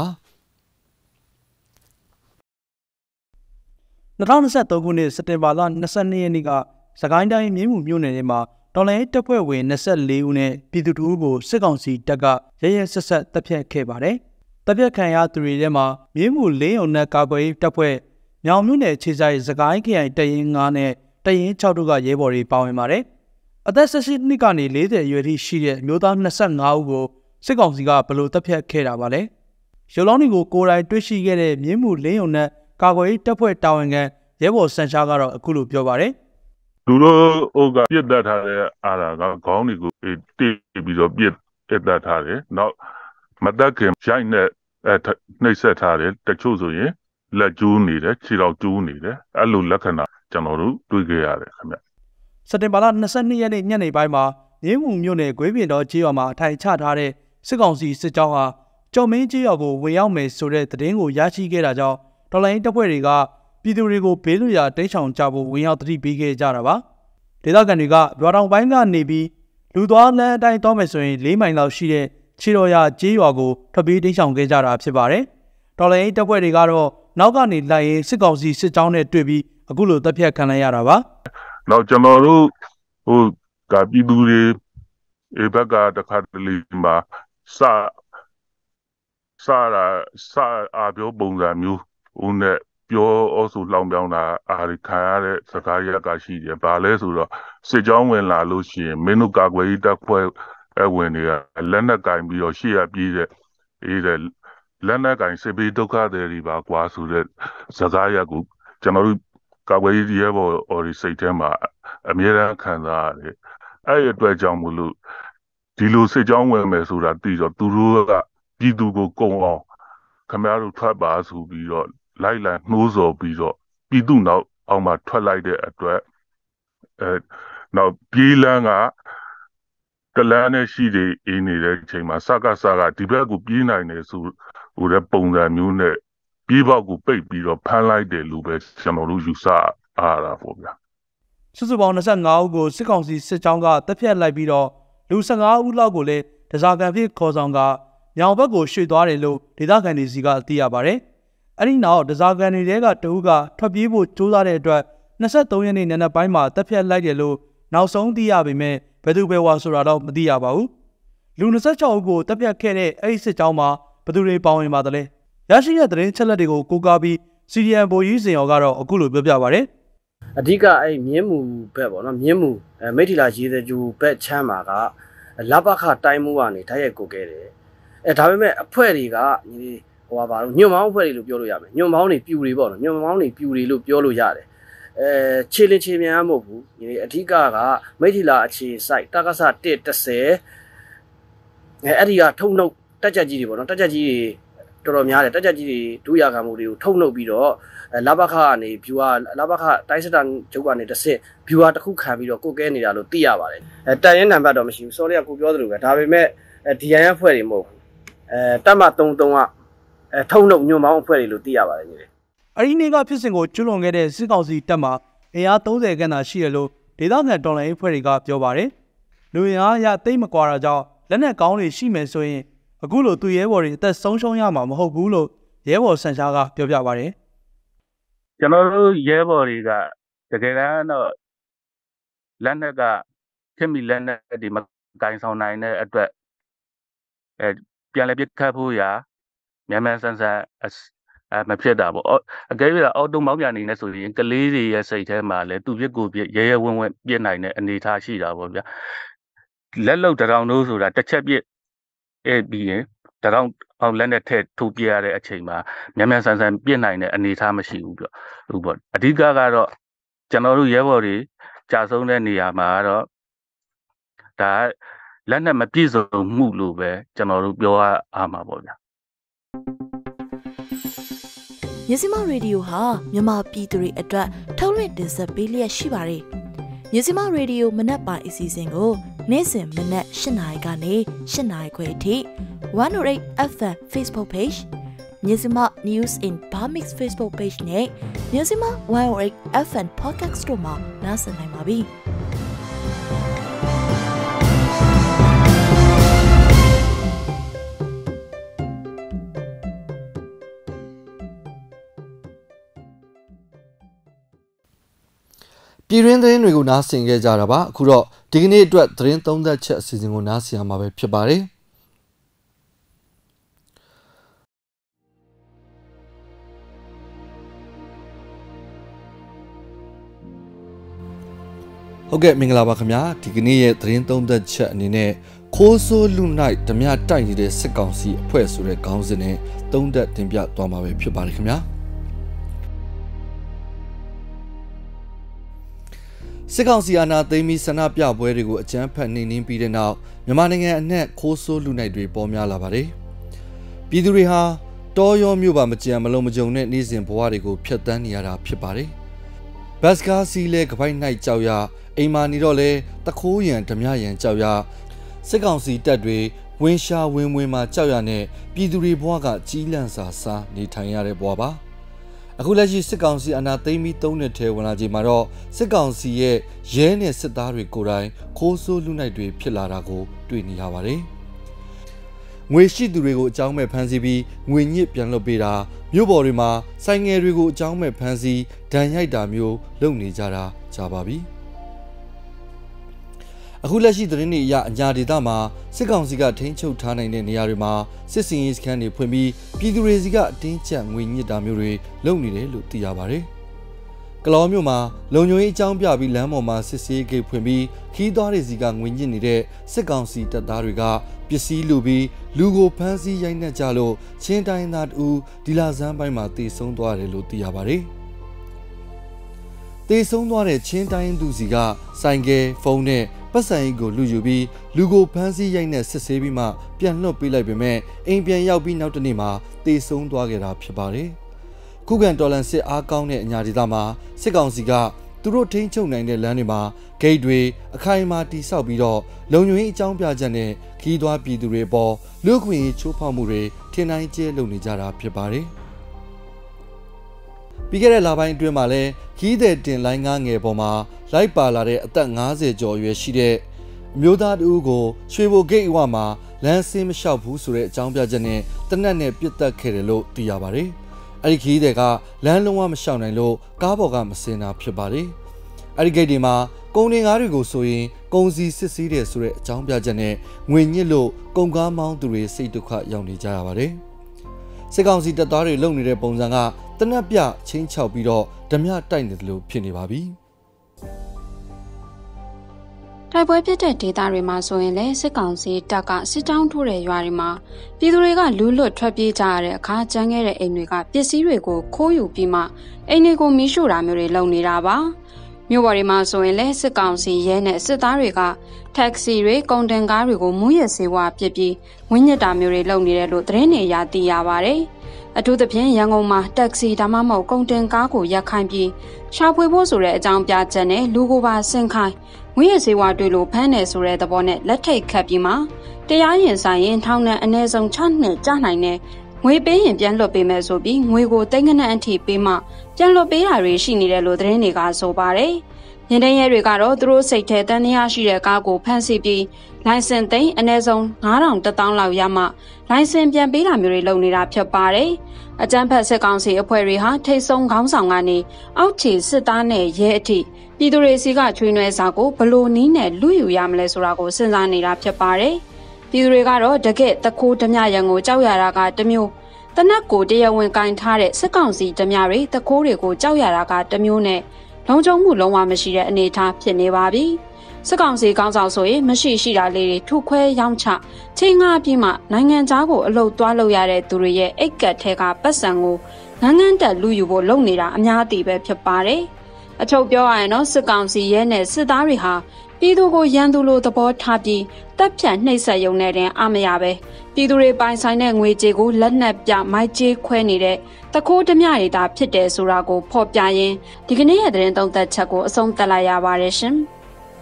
2023ခုနှစ်စက်တင်ဘာလ22ရက်နေ့ကစကိုင်းတိုင်းမြင်းမူမြို့နယ်ထဲမှာတော်လိုင်းတပ်ဖွဲ့ဝင်24ဦးနဲ့ပြည်သူတို့ကိုစစ်ကောင်စီတပ်ကရဲရဲဆက်ဆက်တပ်ဖြတ်ခဲ့ပါတယ်။တပ်ဖြတ်ခံရသူတွေထဲမှာမြင်းမူလင်းယုံနဲ့ကာကွယ်တပ်ဖွဲ့မြောင်မြို့နယ်ခြေဆိုင်စကိုင်းခရိုင်တပ်ရင်း9နဲ့တပ်ရင်း6တို့ကရဲဘော်တွေပါဝင်ပါတယ်။အသက်18နှစ်ကနေ40အရွယ်ထိရှိတဲ့အမျိုးသား25ဦးကိုစစ်ကောင်စီကဘလို့တပ်ဖြတ်ခဲ့တာပါလဲ။ရုပ်လောင်းတွေကိုကိုယ်တိုင်တွေ့ရှိခဲ့တဲ့မြင်းမူလင်းယုံနဲ့ကာကွယ်တပ်ဖွဲ့တာဝန်ခံရဲဘော်ဆန်ရှားကတော့အခုလိုပြောပါတယ်သူတို့ဟိုကပြစ်တတ်ထားတဲ့အားကခေါင်းတွေကိုတိပြီးတော့ပြစ်တတ်ထားတယ်နောက်မတက်ခင်ရိုက်နဲ့နှိပ်ဆက်ထားတယ်တချို့ဆိုရင်လက်ကျိုးနေတယ်ခြေထောက်ကျိုးနေတယ်အဲ့လိုလက္ခဏာကျွန်တော်တို့တွေ့ခဲ့ရတယ်ခင်ဗျစက်တင်ဘာလ22ရက်နေ့ညနေပိုင်းမှာမြင်းမူမြို့နယ်ဂွေးပြင်တော်ကျေးရွာမှာအထိုင်ချထားတဲ့စစ်ကောင်စီစစ်ကြောင်းဟာကျော်မင်းကျေးရွာကိုဝင်ရောက်မယ်ဆိုတဲ့သတင်းကိုရရှိခဲ့တာကြောင့်တော်လိုင်းတပ်ဖွဲ့တွေကပြည်သူတွေကိုဘေးလွတ်ရာတိမ်းရှောင်ကြဖို့ဝင်ရောက်တတိပေးခဲ့ကြတာပါဒေသခံတွေကရွာတောင်ပိုင်းကနေပြီးလူသွားလမ်းအတိုင်းသွားမယ်ဆိုရင်4မိုင်လောက်ရှိတဲ့ခြေတော်ရကျေးရွာကိုထွက်ပြေးတိမ်းရှောင်ခဲ့ကြတာဖြစ်ပါတယ်တော်လိုင်းတပ်ဖွဲ့တွေကတော့နောက်ကနေလိုက်ရင်စစ်ကောင်စီစစ်ကြောင်းနဲ့တွေ့ပြီးအခုလိုတပ်ဖြတ်ခံလိုက်ရတာပါနောက်ကျွန်တော်တို့ဟိုကပြည်သူတွေဘက်ကတခါတလေမှာစအားပြောပုံစံမျိုးဦးနဲ့ပြောအဆိုလောင်ပြောင်းတာအားခံရတဲ့စကားရက်ကရှိတယ်။ဘာလဲဆိုတော့စစ်ကြောင်းဝင်လာလို့ရှိရင်မင်းတို့ကာကွယ်ရေးတပ်ဖွဲ့ဝင်တွေကလက်နက်ကင်ပြီးတော့ရှေ့ရပြေးတဲ့လက်နက်ကင်စစ်ဘေးဒုက္ခတွေပါကွာဆိုတဲ့စကားရက်ကိုကျွန်တော်တို့ကာကွယ်ရေးရဲဘော်တွေစိတ်ထဲမှာအမြဲတမ်းခံစားရတယ်။အဲ့ဒီအတွက်ကြောင့်မလို့ဒီလိုစစ်ကြောင်းဝင်မယ်ဆိုတာသိတော့သူတို့ကပြည်သူကိုကုံအောင်ခင်ဗျားတို့ထွက်ပါဆိုပြီးတော့လိုက်လံနှိုးဆော်ပြီးတော့ပြည်သူနောက်အောင်မှာထွက်လိုက်တဲ့အတွက်နောက်ပြေးလန်းကတလန်းနဲ့ရှိတယ်အင်းနေတဲ့အချိန်မှာစကဒီဘက်ကိုပြေးနိုင်တယ်ဆိုဟိုတဲ့ပုံစံမျိုးနဲ့ပြေးပေါက်ကိုပိတ်ပြီးတော့ဖမ်းလိုက်တယ်လို့ပဲကျွန်တော်တို့ယူဆအားတာပေါ့ဗျာစုစုပေါင်း25ဦးကိုစစ်ကောင်စီစစ်ကြောင်းကတပ်ဖြတ်လိုက်ပြီးတော့လူ15ဦးလောက်ကိုလည်းတစားကန်ဖြစ်ခေါ်ဆောင်ကညောင်ဘက်ကိုရွှေ့သွားတယ်လို့ဒေသခံတွေစီကသိရပါတယ်အဲ့ဒီနောက်တစားကန်တွေကတဦးကထွက်ပြေးဖို့ကြိုးစားတဲ့အတွက်23ရက်နေ့နံနက်ပိုင်းမှာတပ်ဖြတ်လိုက်တယ်လို့နောက်ဆုံးသိရပေမဲ့ဘယ်သူပဲဝါဆိုတာတော့မသိရပါဘူးလူ26ဦးကိုတပ်ဖြတ်ခဲ့တဲ့အဲ့ဒီစစ်ကြောင်းမှာဘယ်သူတွေပါဝင်ပါသလဲရရှိတဲ့သတင်းချက်လက်တွေကိုကိုးကားပြီး CDN ဗိုလ်ကြီးစင်ရောကတော့အခုလိုပြောပြပါဗျအဓိကအဲ့မြင်းမူဘက်ပေါ့နော်မြင်းမူမိထီလာရေးတဲ့ကျူဘက်ချမ်းမှာကလပခတိုင်းမှုကနေဓာတ်ရိုက်ကိုခဲ့တယ်ဒါပေမဲ့အဖွဲ့တွေကဟိုပါတော့ညွန့်မောင်းအဖွဲ့တွေလို့ပြောလို့ရမယ်ညွန့်မောင်းတွေပြူတွေပေါ့နော်ညွန့်မောင်းတွေပြူတွေလို့ပြောလို့ရတယ်ခြေလင်းခြေမြန်မဟုတ်ဘူးအဓိကမိထီလာအခြေစိုက်တက္ကသ130အဲ့ဒီကထုံနှုတ်တက်ကြကြီးတွေပေါ့နော်တက်ကြကြီးတွေတော်တော်များတယ်တက်ကြကြီးတွေဒုရခံမှုတွေကိုထုံနှုတ်ပြီးတော့လဘခကနေဗျူဟာလဘခတိုင်းစတန်ကျုပ်ကနေတစ်စစ်ဗျူဟာတစ်ခုခံပြီးတော့ကိုကဲနေတာလို့သိရပါတယ်တန်ရင်နံပါတ်တော့မရှိဘူးစောလေးကကိုပြောသလိုပဲဒါပေမဲ့ဒီရန်အဖွဲ့တွေမဟုတ်ဘူးတက်မ33ကထုံနှုတ်ညွန့်မောင်းအဖွဲ့တွေလို့သိရပါတယ်ညီလေးအရင်းနေကဖြစ်စဉ်ကိုကျွလွန်ခဲ့တဲ့စစ်ကောင်စီတပ်မှအင်အား30ခန့်သာရှိရလို့ဒေသခံတော်လှန်ရေးအဖွဲ့တွေကပြောပါတယ်လူရင်းအားရသိမ့်မကွာတာကြောင့်လက်နက်ကောင်းတွေရှိမယ်ဆိုရင်အခုလိုသူရဲဘော်တွေအသက်ဆုံးရှုံးရမှာမဟုတ်ဘူးလို့ရရဲဘော်ဆန်ရှားကပြောပြပါတယ်ကျွန်တော်တို့ရဲဘော်တွေကတကယ်တမ်းတော့လက်နက်ကခင်မီလက်နက်ဒီမကင်ဆောင်နိုင်တဲ့အတွက်ပြန်လည်ပစ်ခတ်ဖို့ရာမြန်မြန်ဆန်ဆန်မဖြစ်တာပေါ့အကယ်၍အော်တိုမောင်းပြန်နေနေဆိုရင်ကလေးတွေရဲ့စိတ်ထဲမှာလည်းသူပြစ်ကိုပြစ်ရဲရဲဝံ့ဝံ့ပြစ်နိုင်တဲ့အနေအထားရှိတာပေါ့ဗျာလက်လုံတရောင်တို့ဆိုတာတစ်ချက်ပြစ်ပြီးရင်တရောင်အောင်လက်နဲ့ထည့်ထိုးပြရတဲ့အချိန်မှာမြန်မြန်ဆန်ဆန်ပြစ်နိုင်တဲ့အနေအထားမရှိဘူးပေါ့အဓိကကတော့ကျွန်တော်တို့ရဲဘော်တွေကြာဆုံးတဲ့နေရာမှာတော့ဒါလက်နဲ့မပြည့်စုံမှုလို့ပဲကျွန်တော်တို့ပြောရအောင်ပါပေါ့ဗျာမြစီမရေဒီယိုဟာမြန်မာပြည်သူတွေအတွက်ထုတ်လွှင့်တင်ဆက်ပေးလျက်ရှိပါတယ်မြစီမရေဒီယိုမနက်ပိုင်းအစီအစဉ်ကိုနေ့စဉ်မနက်၈ နာရီကနေ၈ နာရီခွဲအထိ108 FM Facebook Page မြစီမ News in Bamix Facebook Page နဲ့မြစီမ108 FM Podcast တို့မှာနားဆင်နိုင်ပါပြီပြည်တွင်းသတင်းတွေကိုနားဆင်ခဲ့ကြတာပါအခုတော့ဒီကနေ့အတွက်သတင်းသုံးသပ်ချက်အစီအစဉ်ကိုနားဆင်ရမှာပဲဖြစ်ပါတယ်ဟုတ်ကဲ့မင်္ဂလာပါခင်ဗျာဒီကနေ့ရဲ့သတင်းသုံးသပ်ချက်အနေနဲ့ခိုးဆိုးလူနိုင်ဓမြတိုက်နေတဲ့စစ်ကောင်စီအဖွဲ့ဆိုတဲ့ခေါင်းစဉ်နဲ့သုံးသပ်တင်ပြသွားမှာပဲဖြစ်ပါတယ်ခင်ဗျာစစ်ကောင်စီအာဏာသိမ်းပြီးဆန္ဒပြပွဲတွေကိုအကြမ်းဖက်နှိမ်နင်းပြီးတဲ့နောက်မြန်မာနိုင်ငံအနှံ့ခိုးဆိုးလူနိုင်တွေပေါ်များလာပါတယ်။ပြည်သူတွေဟာတောရောမြို့ပါမကြံမလုံးမကြုံတဲ့နေ့စဉ်ဘဝတွေကိုဖျက်ဆီးနေရတာဖြစ်ပါတယ်။ဘတ်စကားစီးလဲကပိုက်နိုင်ကြောက်ရအိမ်မာနေတော့လဲတခိုးရံဓမြရံကြောက်ရစစ်ကောင်စီတပ်တွေဝင်းရှာဝင်းမှာကြောက်ရနဲ့ပြည်သူတွေဘဝကကြီးလန့်စာစားနေထိုင်ရတဲ့ဘဝပါအခုလက်ရှိစစ်ကောင်စီအာဏာသိမ်းပြီး3နှစ်ထဲဝင်လာချိန်မှာတော့စစ်ကောင်စီရဲ့ရဲနဲ့စစ်သားတွေကိုယ်တိုင်ခိုးဆိုးလူနိုင်တွေဖြစ်လာတာကိုတွေ့နေရပါတယ်။ငွေရှိသူတွေကိုအကြောင်းမဲ့ဖမ်းဆီးပြီးငွေညစ်ပြန်လွှတ်ပေးတာမြို့ပေါ်တွေမှာဆိုင်ငယ်တွေကိုအကြောင်းမဲ့ဖမ်းဆီးဒဏ်ရိုက်တာမျိုးလုပ်နေကြတာကြာပါပြီ။အခုလက်ရှိသတင်းတွေအရအညာဒေသမှာစစ်ကောင်စီကထိန်းချုပ်ထားနိုင်တဲ့နေရာတွေမှာစစ်စင်ရေးစခန်းတွေဖွင့်ပြီးပြည်သူတွေစီကအတင်းကျပ်ငွေညစ်တာမျိုးတွေလုပ်နေတယ်လို့သိရပါတယ်။ကလောမြို့မှာလုံခြုံရေးအကြောင်းပြပြီးလမ်းပေါ်မှာစစ်ဆေးဂိတ်ဖွင့်ပြီးခီးသွားတွေစီကငွေညစ်နေတဲ့စစ်ကောင်စီတပ်သားတွေကပစ္စည်းလူပြီးလူကိုဖမ်းဆီးရိုက်နှက်ကြလို့ချင်းတိုင်းသားတူဒီလာဇန်းပိုင်းမှာတေဆုံးသွားတယ်လို့သိရပါတယ်။တေဆုံးသွားတဲ့ချင်းတိုင်းသူစီကဆိုင်ကယ်ဖုန်းနဲ့ပတ်စံကြီးကိုလူယူပြီးလူကိုဖမ်းဆီးရိုက်နှက်စစ်ဆေးပြီးမှပြန်လွှတ်ပေးလိုက်ပေမဲ့အိမ်ပြန်ရောက်ပြီးနောက်တနေ့မှာတေဆုံးသွားခဲ့တာဖြစ်ပါတယ်။ခုခံတော်လှန်စစ်အားကောင်းတဲ့အညာဒေသမှာစစ်ကောင်စီကသူတို့ထိန်းချုပ်နိုင်တဲ့လမ်းတွေမှာဂိတ်တွေအခိုင်အမာတိစောက်ပြီးတော့လုံခြုံရေးအကြောင်းပြချက်နဲ့ခီးသွွားပြည်သူတွေပေါ်လူ့အခွင့်အရေးချိုးဖောက်မှုတွေထင်တိုင်းကျဲလုပ်နေကြတာဖြစ်ပါတယ်။ပြီးခဲ့တဲ့လပိုင်းအတွင်းမှာလည်းခီးတဲ့တင်လိုင်းငါးငယ်ပေါ်မှာလိုက်ပါလာတဲ့အသက်50ကျော်အရွယ်ရှိတဲ့အမျိုးသားတဦးကိုရွှေဘိုဂိတ်အဝမှာလမ်းစင်းမလျှောက်ဘူးဆိုတဲ့အကြောင်းပြချက်နဲ့တနက်နဲ့ပြစ်တက်ခဲ့တယ်လို့သိရပါတယ်။အဲဒီခီးတဲ့ကလမ်းလုံးဝမလျှောက်နိုင်လို့ကားပေါ်ကမစင်တာဖြစ်ပါတယ်။အဲဒီဂိတ်ဒီမှာကုန်တင်ကားတွေကိုဆိုရင်ကုန်စည်စစ်ဆေးတယ်ဆိုတဲ့အကြောင်းပြချက်နဲ့ငွေညစ်လို့ကုန်ကားမောင်းသူတွေစိတ်ဒုက္ခရောက်နေကြရပါတယ်။စစ်ကောင်စီတပ်သားတွေလုံနေတဲ့ပုံစံကတနက်ပြချင်းချောက်ပြီးတော့ဓမြတိုက်နေတယ်လို့ဖြစ်နေပါပြီ။တိုက်ပွဲဖြစ်တဲ့ဒေသတွေမှာဆိုရင်လည်းစစ်ကောင်စီတပ်ကစစ်ကြောင်းထိုးတဲ့ရွာတွေမှာပြည်သူတွေကလူလွတ်ထွက်ပြေးကြရတဲ့အခါကျန်းခဲ့တဲ့အိမ်တွေကပစ္စည်းတွေကိုခိုးယူပြီးမှအိမ်တွေကိုမီးရှို့တာမျိုးတွေလုပ်နေတာပါမြို့ပေါ်တွေမှာဆိုရင်လည်းစစ်ကောင်စီရဲနဲ့စစ်သားတွေကတက္ကစီတွေကုန်တင်ကားတွေကိုမူးယစ်ဆေးဝါးပစ်ပြီးဝင်းညစ်တာမျိုးတွေလုပ်နေတယ်လို့သတင်းတွေရသိရပါတယ်အထူးသဖြင့်ရန်ကုန်မှာတက္ကစီဒါမှမဟုတ်ကုန်တင်ကားကိုရပ်ခိုင်းပြီးရှာဖွေဖို့ဆိုတဲ့အကြောင်းပြချက်နဲ့လူကိုပါဆင့်ခိုင်းငွေရစေဝါတွေလိုဖမ်းတယ်ဆိုတဲ့သဘောနဲ့လက်ထိတ်ခတ်ပြီးမှတရားရင်ဆိုင်ရင်ထောင်နဲ့အနည်းဆုံး6နှစ်ကြာနိုင်တဲ့ငွေပေးရင်ပြန်လွှတ်ပေးမယ်ဆိုပြီးငွေကိုသိန်းကနန်းအထိပေးမှပြန်လွှတ်ပေးတာတွေရှိနေတယ်လို့သတင်းတွေကဆိုပါတယ်။ဒရင်းနှီးရဲတွေကတော့သူတို့စိတ်ထဲတန်တရားရှိတဲ့ကားကိုဖမ်းဆီးပြီးလိုင်စင်သိမ်းအနည်းဆုံး9000 လောက်ရမှလိုင်စင်ပြန်ပေးတာမျိုးတွေလုပ်နေတာဖြစ်ပါတယ်။အကြမ်းဖက်စစ်ကောင်စီအဖွဲ့တွေဟာထိတ်ဆုံးခေါင်းဆောင်ကနေအောက်ခြေစစ်သားနဲ့ရဲအထိပြည်သူတွေစီကချွေးနွဲစာကိုဘလို့နီးနဲ့လူယူရမလဲဆိုတာကိုစဉ်းစားနေတာဖြစ်ပါတယ်။ပြည်သူတွေကတော့တကယ့်တခိုးဓမြရံကိုကြောက်ရတာကတမျိုးတနက်ကိုတရားဝင်ကင်ထားတဲ့စစ်ကောင်စီဓမြတွေတခိုးတွေကိုကြောက်ရတာကတမျိုးနဲ့လုံခြုံမှုလုံးဝမရှိတဲ့အနေအထားဖြစ်နေပါပြီ။စစ်ကောင်စီကောင်းဆောင်ဆိုရင်မရှိတာလေးတွေထုခွဲရောင်းချချိန်ငါပြီးမှနိုင်ငံသားကိုအလုတ်သွားလုပ်ရတဲ့သူတွေရဲ့အိတ်ကတ်ထဲကပတ်စံကိုနိုင်ငံတက်လူယူဖို့လုပ်နေတာအများကြီးပဲဖြစ်ပါတယ်။အချုပ်ပြောရရင်တော့စစ်ကောင်စီရဲနဲ့စစ်သားတွေဟာပြည်သူကိုရန်သူလိုသဘောထားပြီးတပ်ဖြတ်နှိပ်စက်ရုံနဲ့တင်အမရပဲပြည်သူတွေပိုင်ဆိုင်တဲ့ငွေကြေးကိုလက်နက်ပြမိုက်ကြေးခွဲနေတဲ့တခိုးဓမြတွေသာဖြစ်တယ်ဆိုတာကိုဖော်ပြရင်းဒီကနေ့ရဲ့သတင်းသုံးသပ်ချက်ကိုအဆုံးသတ်လိုက်ရပါတယ်ရှင်။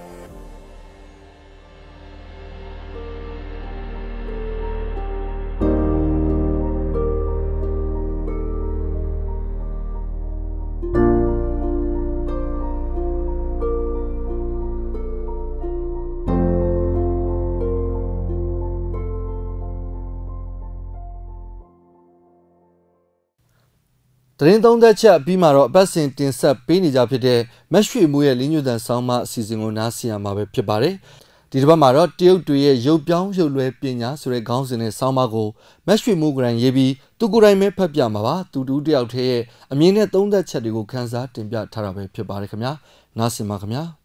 သတင်းသုံးသက်ချက်ပြီးမှတော့အပတ်စဉ်တင်ဆက်ပေးနေကြဖြစ်တဲ့မက်ရွှေမူရဲ့လင်းညွတ်တန်ဆောင်းမအစီအစဉ်ကိုနားဆင်ရမှာပဲဖြစ်ပါတယ်။ဒီတစ်ပတ်မှာတော့တရုတ်တွေရဲ့ရုပ်ပြောင်းရုပ်လွဲပညာဆိုတဲ့ခေါင်းစဉ်နဲ့ဆောင်းမကိုမက်ရွှေမူကရန်ရေးပြီးသူကိုယ်တိုင်ပဲဖတ်ပြမှာပါ။သူတူတယောက်တည်းရဲ့အမြင်နဲ့သုံးသက်ချက်တွေကိုခန်းစားတင်ပြထားတာပဲဖြစ်ပါတယ်ခင်ဗျာ။နားဆင်ပါခင်ဗျာ။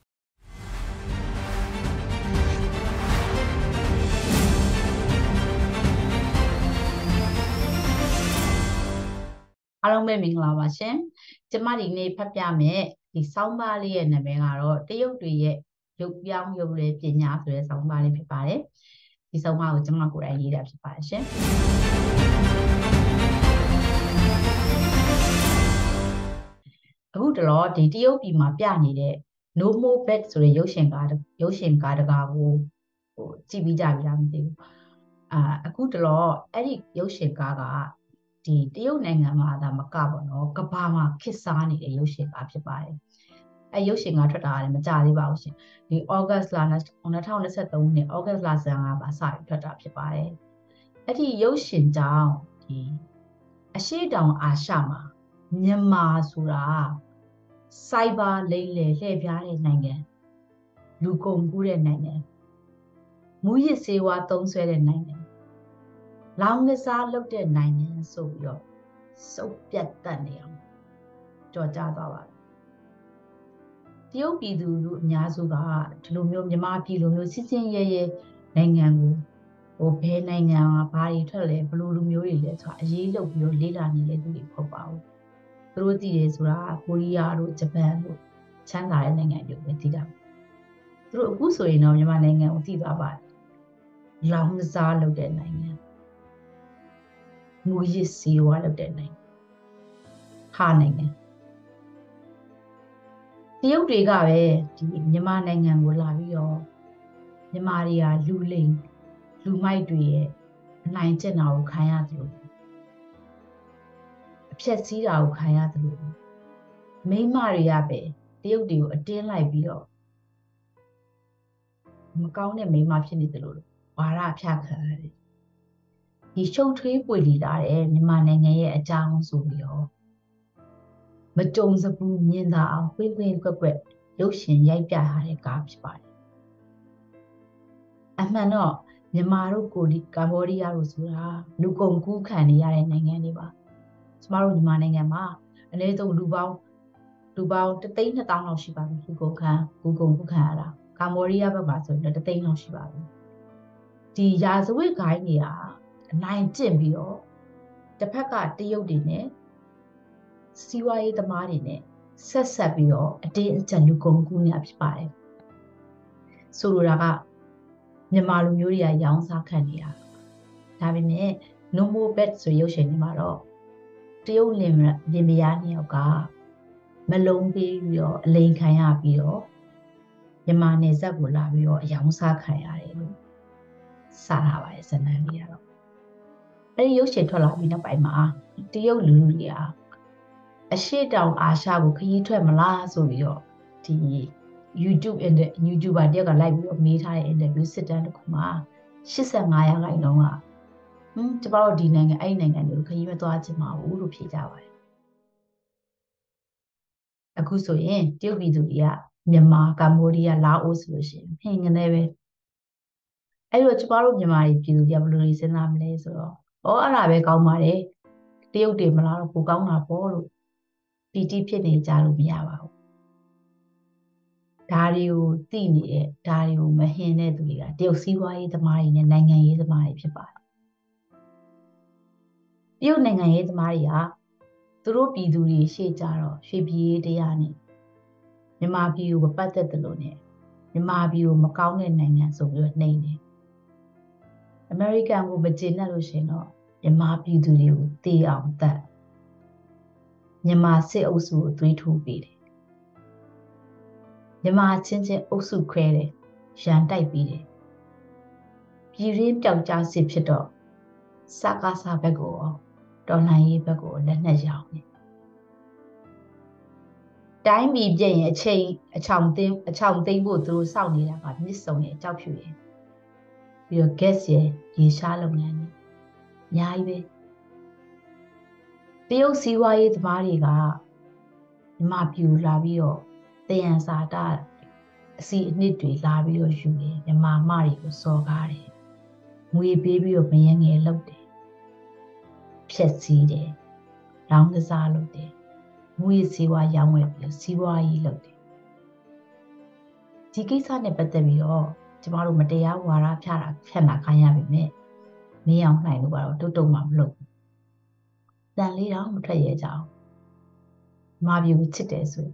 အားလုံးပဲမင်္ဂလာပါရှင်ကျမဒီနေ့ဖတ်ပြမယ်ဒီဆောင်းပါးလေးရဲ့နာမည်ကတော့တရုတ်တွေရဲ့ရုပ်ပြောင်းရုပ်လွဲပညာဆိုတဲ့ဆောင်းပါးလေးဖြစ်ပါတယ်ဒီဆောင်းပါးကိုကျမကိုယ်တိုင်ရေးတာဖြစ်ပါတယ်ရှင်အခုတော့ဒီတရုတ်ပြည်မှာပြနေတဲ့ No More Bed ဆိုတဲ့ရုပ်ရှင်ကားတကားကိုကြည့်ပြီးကြပြီလားမသိဘူးအခုတော့အဲ့ဒီရုပ်ရှင်ကားကဒီတရုတ်နိုင်ငံမှာဒါမကပေါ့နော်ကမ္ဘာမှာခေတ်စားနေတဲ့ရုပ်ရှင်ကားဖြစ်ပါတယ်အဲရုပ်ရှင်ကားထွက်တာလည်းမကြသေးပါဘူးရှင်ဒီ August လ2023ခုနှစ် August လ15မှာစပြီးထွက်တာဖြစ်ပါတယ်အဲ့ဒီရုပ်ရှင်ကြောင့်ဒီအရှေ့တောင်အာရှမှာမြန်မာဆိုတာစိုက်ဘာလိမ့်လေလှည့်ပြားတဲ့နိုင်ငံလူကုန်ကူးတဲ့နိုင်ငံမူရစ်ဆေးဝါးသုံးစွဲတဲ့နိုင်ငံလောင်ကစားလုပ်တဲ့နိုင်ငံဆိုပြီးတော့စုပ်ပြတ်တတ်နေအောင်ကြော်ကြားသွားပါတယ်တရုတ်ပြည်သူလူအများစုကဒီလိုမျိုးမြန်မာပြည်လိုမျိုးစစ်စစ်ရဲရဲနိုင်ငံကိုဘယ်နိုင်ငံမှာဘာတွေထွက်လဲဘယ်လိုလူမျိုးတွေလဲဆိုတာအရေးလုပ်ပြီးတော့လေ့လာနေတဲ့သူတွေပေါ့ပါဘူးသူတို့သိတယ်ဆိုတာကိုရီးယားတို့ဂျပန်တို့ချမ်းသာတဲ့နိုင်ငံတွေပဲသိတာသူတို့အခုဆိုရင်တော့မြန်မာနိုင်ငံကိုသိသွားပါတယ်လောင်ကစားလုပ်တဲ့နိုင်ငံမူရစ်စီဝါလုပ်တဲ့နိုင်ငံဟာနိုင်ငံတရုတ်တွေကပဲဒီမြန်မာနိုင်ငံကိုလာပြီးတော့မြန်မာတွေကလူလိမ်လူမိုက်တွေရဲ့အနိုင်ကျင့်တာကိုခံရတယ်လို့အဖြက်စီးတာကိုခံရတယ်လို့မိန်းမတွေကပဲတရုတ်တွေကိုအတင်းလိုက်ပြီးတော့မကောင်းတဲ့မိန်းမဖြစ်နေတယ်လို့ဝါဒဖြတ်ခံရတယ်ဒီရှုပ်ထွေးပွေလီလာတဲ့မြန်မာနိုင်ငံရဲ့အကြောင်းဆိုပြီးတော့မကြုံစဘူးမြင်သာအောင်ပွင့်ပွင့်ကွက်ကွက်ရုပ်ရှင်ရိုက်ပြထားတဲ့ကားဖြစ်ပါတယ်အမှန်တော့မြန်မာတို့ကမ္ဘောဒီးယားတို့ဆိုတာလူကုန်ကူးခံနေရတဲ့နိုင်ငံတွေပါကျမတို့မြန်မာနိုင်ငံမှာအနည်းဆုံးလူပေါင်း1,200,000 လောက်ရှိပါပြီလူကုန်ကူးခံရတာကမ္ဘောဒီးယားဘက်မှာဆိုရင်1,000,000 လောက်ရှိပါပြီဒီရာဇဝတ်ဂိုင်းတွေကအနိုင်ကျင့်ပြီးတော့တစ်ဖက်ကတရုတ်တွေနဲ့စီးပွားရေးသမားတွေနဲ့ဆက်ပြီးတော့အတင်းအကျပ်လူကုန်ကူးနေတာဖြစ်ပါတယ်ဆိုလိုတာကမြန်မာလူမျိုးတွေကရောင်းစားခံနေတာဒါပေမဲ့ No More Bed ဆိုရုပ်ရှင်တွေမှာတော့တရုတ်လင်မယားနှစ်ယောက်ကမလုံးပေးပြီးတော့အလိန်ခံရပြီးတော့မြန်မာနယ်စပ်ကိုလာပြီးတော့အယောင်စားခံရတယ်လို့စတာပါရဲ့ဇာတ်လမ်းလေးကတော့အဲဒီရုပ်ရှင်ထွက်လာပြီးနောက်ပိုင်းမှာတရုတ်လူလူတွေကအရှေ့တောင်အာရှကိုခရီးထွက်မလားဆိုပြီးတော့ဒီ YouTuber တယောက်ကလိုက်ပြီးတော့မေးထားတဲ့ interview စစ်တမ်းတစ်ခုမှာ85%လုံးကကျမတို့ဒီနိုင်ငံအဲ့နိုင်ငံတွေကိုခရီးမသွားချင်ပါဘူးလို့ဖြေကြပါတယ်အခုဆိုရင်တရုတ်ပြည်သူတွေကမြန်မာကမ္ဘောဒီးယားလာအိုဆိုလို့ရှိရင်ဟင်ငနေပဲအဲ့တော့ကျမတို့မြန်မာပြည်သူတွေကဘယ်လိုစဉ်းစားမလဲဆိုတော့အဲ့ဒါပဲကောင်းပါတယ်တရုတ်တွေမလားတော့ပိုကောင်းတာပေါ့လို့ပီတိဖြစ်နေကြလို့မရပါဘူးဒါတွေကိုသိနေတဲ့ဒါတွေကိုမဟင်တဲ့သူတွေကတရုတ်စီးပွားရေးသမားတွေနဲ့နိုင်ငံရေးသမားတွေဖြစ်ပါတယ်တရုတ်နိုင်ငံရေးသမားတွေကသူတို့ပြည်သူတွေရှေ့ကြတော့ရွှေပြည်ရေးတရားနဲ့မြန်မာပြည်ကိုပတ်သက်တယ်လို့နဲ့မြန်မာပြည်ကိုမကောင်းတဲ့နိုင်ငံဆိုပြီးတော့နှိမ့်တယ်အမေရိကန်ကိုမကျေနပ်လို့ရှင်တော့မြန်မာပြည်သူတွေကိုတေးအောင်တတ်မြန်မာစစ်အုပ်စုကိုသွေးထိုးပေးတယ်မြန်မာချင်းချင်းအုပ်စုခွဲတယ်ရန်တိုက်ပေးတယ်ပြည်ရင်းပျောက်ကြားစစ်ဖြစ်တော့စကားစားဘက်ကိုတော်လှန်ရေးဘက်ကိုလက်နက်ရောင်းတယ်တိုင်းပြည်ပြည့်ရင်အချောင်သိမ်းဖို့သူတို့စောင့်နေတာကမြစ်စုံရဲ့ကြောက်ဖြူရဲ့ပြီးတော့ gas ရဲ့ရေရှားလုပ်ငန်းတွေအများကြီးပဲတရုတ်စီးပွားရေးသမားတွေကမြန်မာပြည်ကိုလာပြီးတော့တယံစာတအစီအနှစ်တွေလာပြီးတော့ယူတယ်မြန်မာမတွေကိုစော်ကားတယ်ငွေပေးပြီးတော့မယငယ်လုပ်တယ်ဖြက်စီးတယ်လောင်းကစားလုပ်တယ်ငွေစီးပွားရောင်းဝယ်ပြီးစီးပွားရေးလုပ်တယ်ဒီကိစ္စနဲ့ပတ်သက်ပြီးတော့ကျမတို့မတရားဝါဒဖြန့်တာခိုင်းရပြီနဲ့မင်းအောင်နိုင်လို့ကတော့တုတ်မှမလုပ်ဘူးတန်လေးတော့မထွက်ရကြအောင်မာပြည်ကိုချစ်တယ်ဆို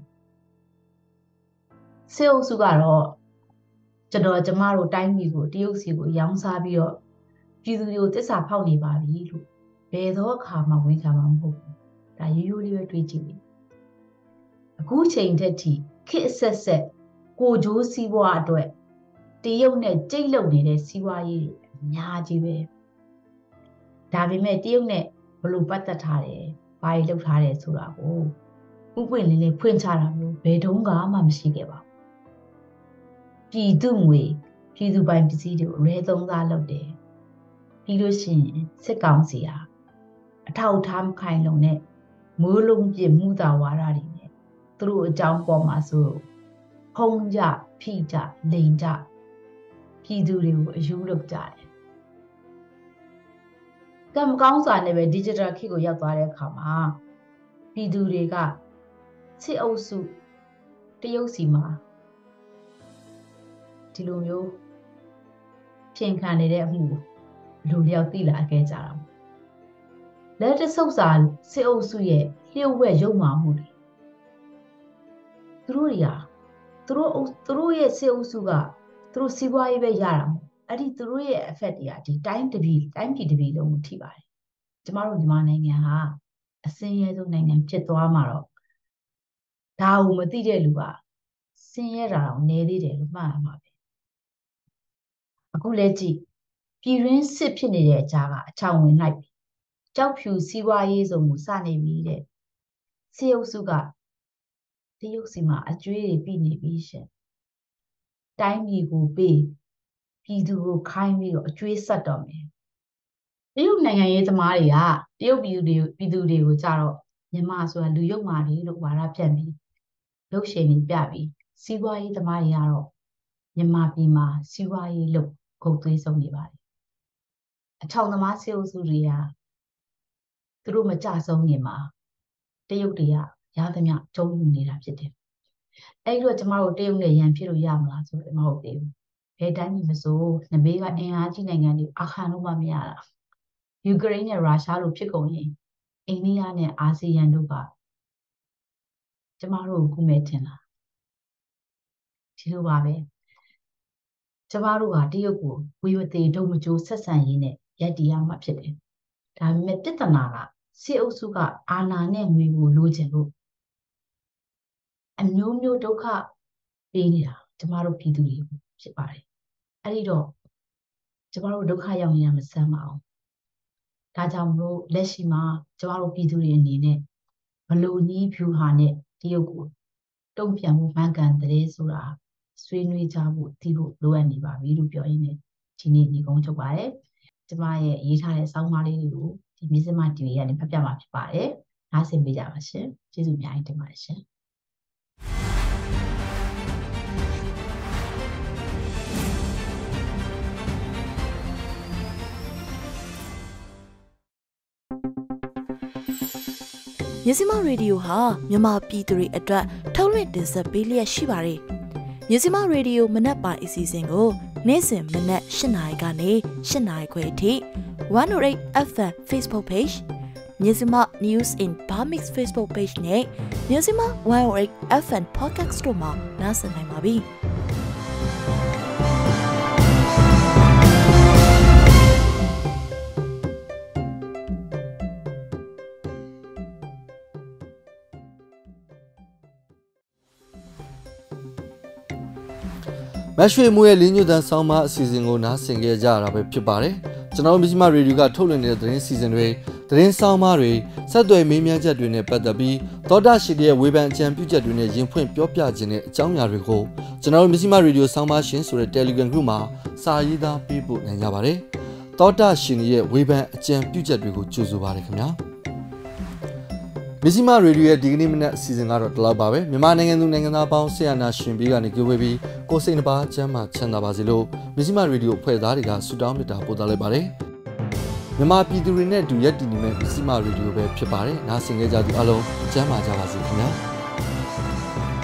စေအုပ်စုကတော့ကျမတို့တိုင်းပြည်ကိုတရုတ်စီကိုရောင်းစားပြီးတော့ပြည်သူတွေကိုတစ္ဆာဖောက်နေပါပြီလို့ဘယ်တော့အခါမှဝန်ခံမှာမဟုတ်ဘူးဒါရိုးရိုးလေးပဲတွေးကြည့်တယ်အခုချိန်ထက်ထိခေတ်ဆက်ဆက်ကိုဂျိုးစီးပွားအတွက်တရုတ်နဲ့ကြိတ်လုံနေတဲ့စီးပွားရေးတွေအများကြီးပဲဒါပေမဲ့တရုတ်နဲ့ဘယ်လိုပတ်သက်ထားတယ်ဘာတွေလုပ်ထားတယ်ဆိုတာကိုဥပွင့်လင်းလေးဖွင့်ချတာမျိုးဘယ်တုန်းကမှမရှိခဲ့ပါဘူးပြည်သူငွေပြည်သူပိုင်ပစ္စည်းတွေကိုရဲသုံးစားလုပ်တယ်ပြီးလို့ရှိရင်စစ်ကောင်စီဟာအထောက်ထားမခိုင်လုံနဲ့မိုးလုံးပြမှုသာဝါဒတွေနဲ့သူတို့အကြောင်းပေါ်မှာဆိုဟုံးကြဖိကြလိန်ကြပြည်သူတွေကိုအယူလုပ်ကြတယ်ကံမကောင်းစွာနဲ့ပဲ digital ခေတ်ကိုရောက်သွားတဲ့အခါမှာပြည်သူတွေကစစ်အုပ်စုတရုတ်စီမှာဒီလိုမျိုးပြင်ခံနေတဲ့အမှုလူလျောက်သိလာခဲ့ကြတာလက်တဆုပ်စာစစ်အုပ်စုရဲ့လျှို့ဝှက်ရုံမာမှုတွေသူတို့ရဲ့စစ်အုပ်စုကသူတို့စီးပွားရေးပဲရတာမဟုတ်အဲ့ဒီသူတို့ရဲ့ effect တွေကဒီတိုင်းပြည်တစ်ပြည်လုံးကိုထိပါတယ်ကျမတို့မြန်မာနိုင်ငံဟာအဆင်းရဲဆုံးနိုင်ငံဖြစ်သွားမှာတော့ဒါကိုမသိတဲ့လူကဆင်းရဲတာတော့နေသေးတယ်လို့မှတ်ရမှာပဲအခုလဲကြည့်ပြည်ရင်းစစ်ဖြစ်နေတဲ့အကြားကအချောင်ဝင်လိုက်ပြီကြောက်ဖြူစီးပွားရေးစုံကိုစနေပြီတဲ့စစ်အုပ်စုကတရုတ်စီမှာအကျွေးတွေပြီးနေပြီရှင်တိုင်းပြည်ကိုပေးပြည်သူကိုခိုင်းပြီးတော့အကျွေးဆက်တော့မယ်တရုတ်နိုင်ငံရေးသမားတွေကတရုတ်ပြည်သူတွေကိုကြတော့မြန်မာဆိုတာလူရုပ်မာတွေလို့ဝါဒဖြန့်ပြီးရုပ်ရှင်တွေပြပြီးစီးပွားရေးသမားတွေကတော့မြန်မာပြည်မှာစီးပွားရေးလုပ်ဂုတ်သွေးဆုံးနေပါတယ်အချောင်သမားစစ်အုပ်စုတွေကသူတို့မကြဆုံးနေမှာတရုတ်တွေကရသမျှကျုံးယူနေတာဖြစ်တယ်အဲ့တော့ကျမတို့တရုတ်နဲ့ရန်ဖြစ်လို့ရမလားဆိုတော့မဟုတ်သေးဘူးဘယ်တိုင်းပြည်မဆိုနဘေးကအင်အားကြီးနိုင်ငံတွေအခါလို့မှမရတာယူကရိန်းနဲ့ရုရှားလိုဖြစ်ကုန်ရင်အိန္ဒိယနဲ့အာဆီယံတို့ကကျမတို့ကိုကုမဲ့ထင်လားဒီလိုပါပဲကျမတို့ကတရုတ်ကိုဝေဝသေးဒုံမကျိုးဆက်ဆံရေးနဲ့ရပ်တည်ရမှာဖြစ်တယ်ဒါပေမဲ့ပြဿနာကစစ်အုပ်စုကအာဏာနဲ့ငွေကိုလိုချင်လို့အမျိုးမျိုးဒုက္ခပေးနေတာကျမတို့ပြည်သူတွေဖြစ်ပါတယ်အဲ့ဒီတော့ကျမတို့ဒုက္ခရောက်နေတာမဆမ်းပါအောင်ဒါကြောင့်မလို့လက်ရှိမှာကျမတို့ပြည်သူတွေအနေနဲ့ဘလို့နည်းဖြူဟာနဲ့တရုတ်ကိုတုံ့ပြန်မှုမှန်ကန်တဲ့ဆိုတာဆွေးနွေးကြဖို့သိဖို့လိုအပ်နေပါပြီလို့ပြောရင်းနဲ့ဒီနေ့ညီကုန်းချုပ်ပါတယ်ကျမရဲ့ရေးထားတဲ့ဆောင်းပါးလေးတွေကိုဒီမြစမ TV ကနေဖတ်ပြမှာဖြစ်ပါတယ်နားဆင်ပေးကြပါရှင်ကျေးဇူးအများကြီးတင်ပါတယ်ရှင်မြစီမရေဒီယိုဟာမြန်မာပြည်သူတွေအတွက်ထုတ်လွှင့်တင်ဆက်ပေးလျက်ရှိပါတယ်မြစီမရေဒီယိုမနက်ပိုင်းအစီအစဉ်ကိုနေ့စဉ်မနက်၈ နာရီကနေ၈ နာရီခွဲအထိ108 FM Facebook Page မြစီမ News in Bamix Facebook Page နဲ့မြစီမ108 FM Podcast တို့မှာနားဆင်နိုင်ပါပြီမရွှေမွေရဲ့လင်းညွတ်တန်းဆောင်းပါအစီအစဉ်ကိုနားဆင်ခဲ့ကြရတာပဲဖြစ်ပါတယ်ကျွန်တော်တို့မြစီမရေဒီယိုကထုတ်လွှင့်နေတဲ့သတင်းစီစဉ်တွေသတင်းဆောင်းပါတွေဆက်သွယ်မေးမြန်းချက်တွေနဲ့ပတ်သက်ပြီးသောတာရှိတဲ့ဝေဖန်အကြံပြုချက်တွေနဲ့ရင်ဖွင့်ပြောပြခြင်းတဲ့အကြောင်းအရာတွေကိုကျွန်တော်တို့မြစီမရေဒီယိုဆောင်းပါရှင်ဆိုတဲ့ Telegram Group မှာစာရေးသားပေးပို့နိုင်ကြပါတယ်သောတာရှင်ရဲ့ဝေဖန်အကြံပြုချက်တွေကိုကြိုဆိုပါရခင်ဗျာမြစီမရေဒီယိုရဲ့ဒီကနေ့မနက်အစီအစဉ်ကတော့ဒီလောက်ပါပဲမြန်မာနိုင်ငံသူနိုင်ငံသားပေါင်းဆရာနာရှင်ပြီးကနေကြိုးဝေးပြီးကိုယ်စိတ်နှပါချမ်းသာချမ်းသာပါစေလို့မြစီမရေဒီယိုအဖွဲ့သားတွေကဆုတောင်းမေတ္တာပို့သလိုက်ပါတယ်မြန်မာပြည်သူတွေနဲ့အတူရက်တည်နေမဲ့မြစီမရေဒီယိုပဲဖြစ်ပါတယ်နားဆင်ကြကြသူအားလုံးချမ်းသာကြပါစေခင်ဗျာ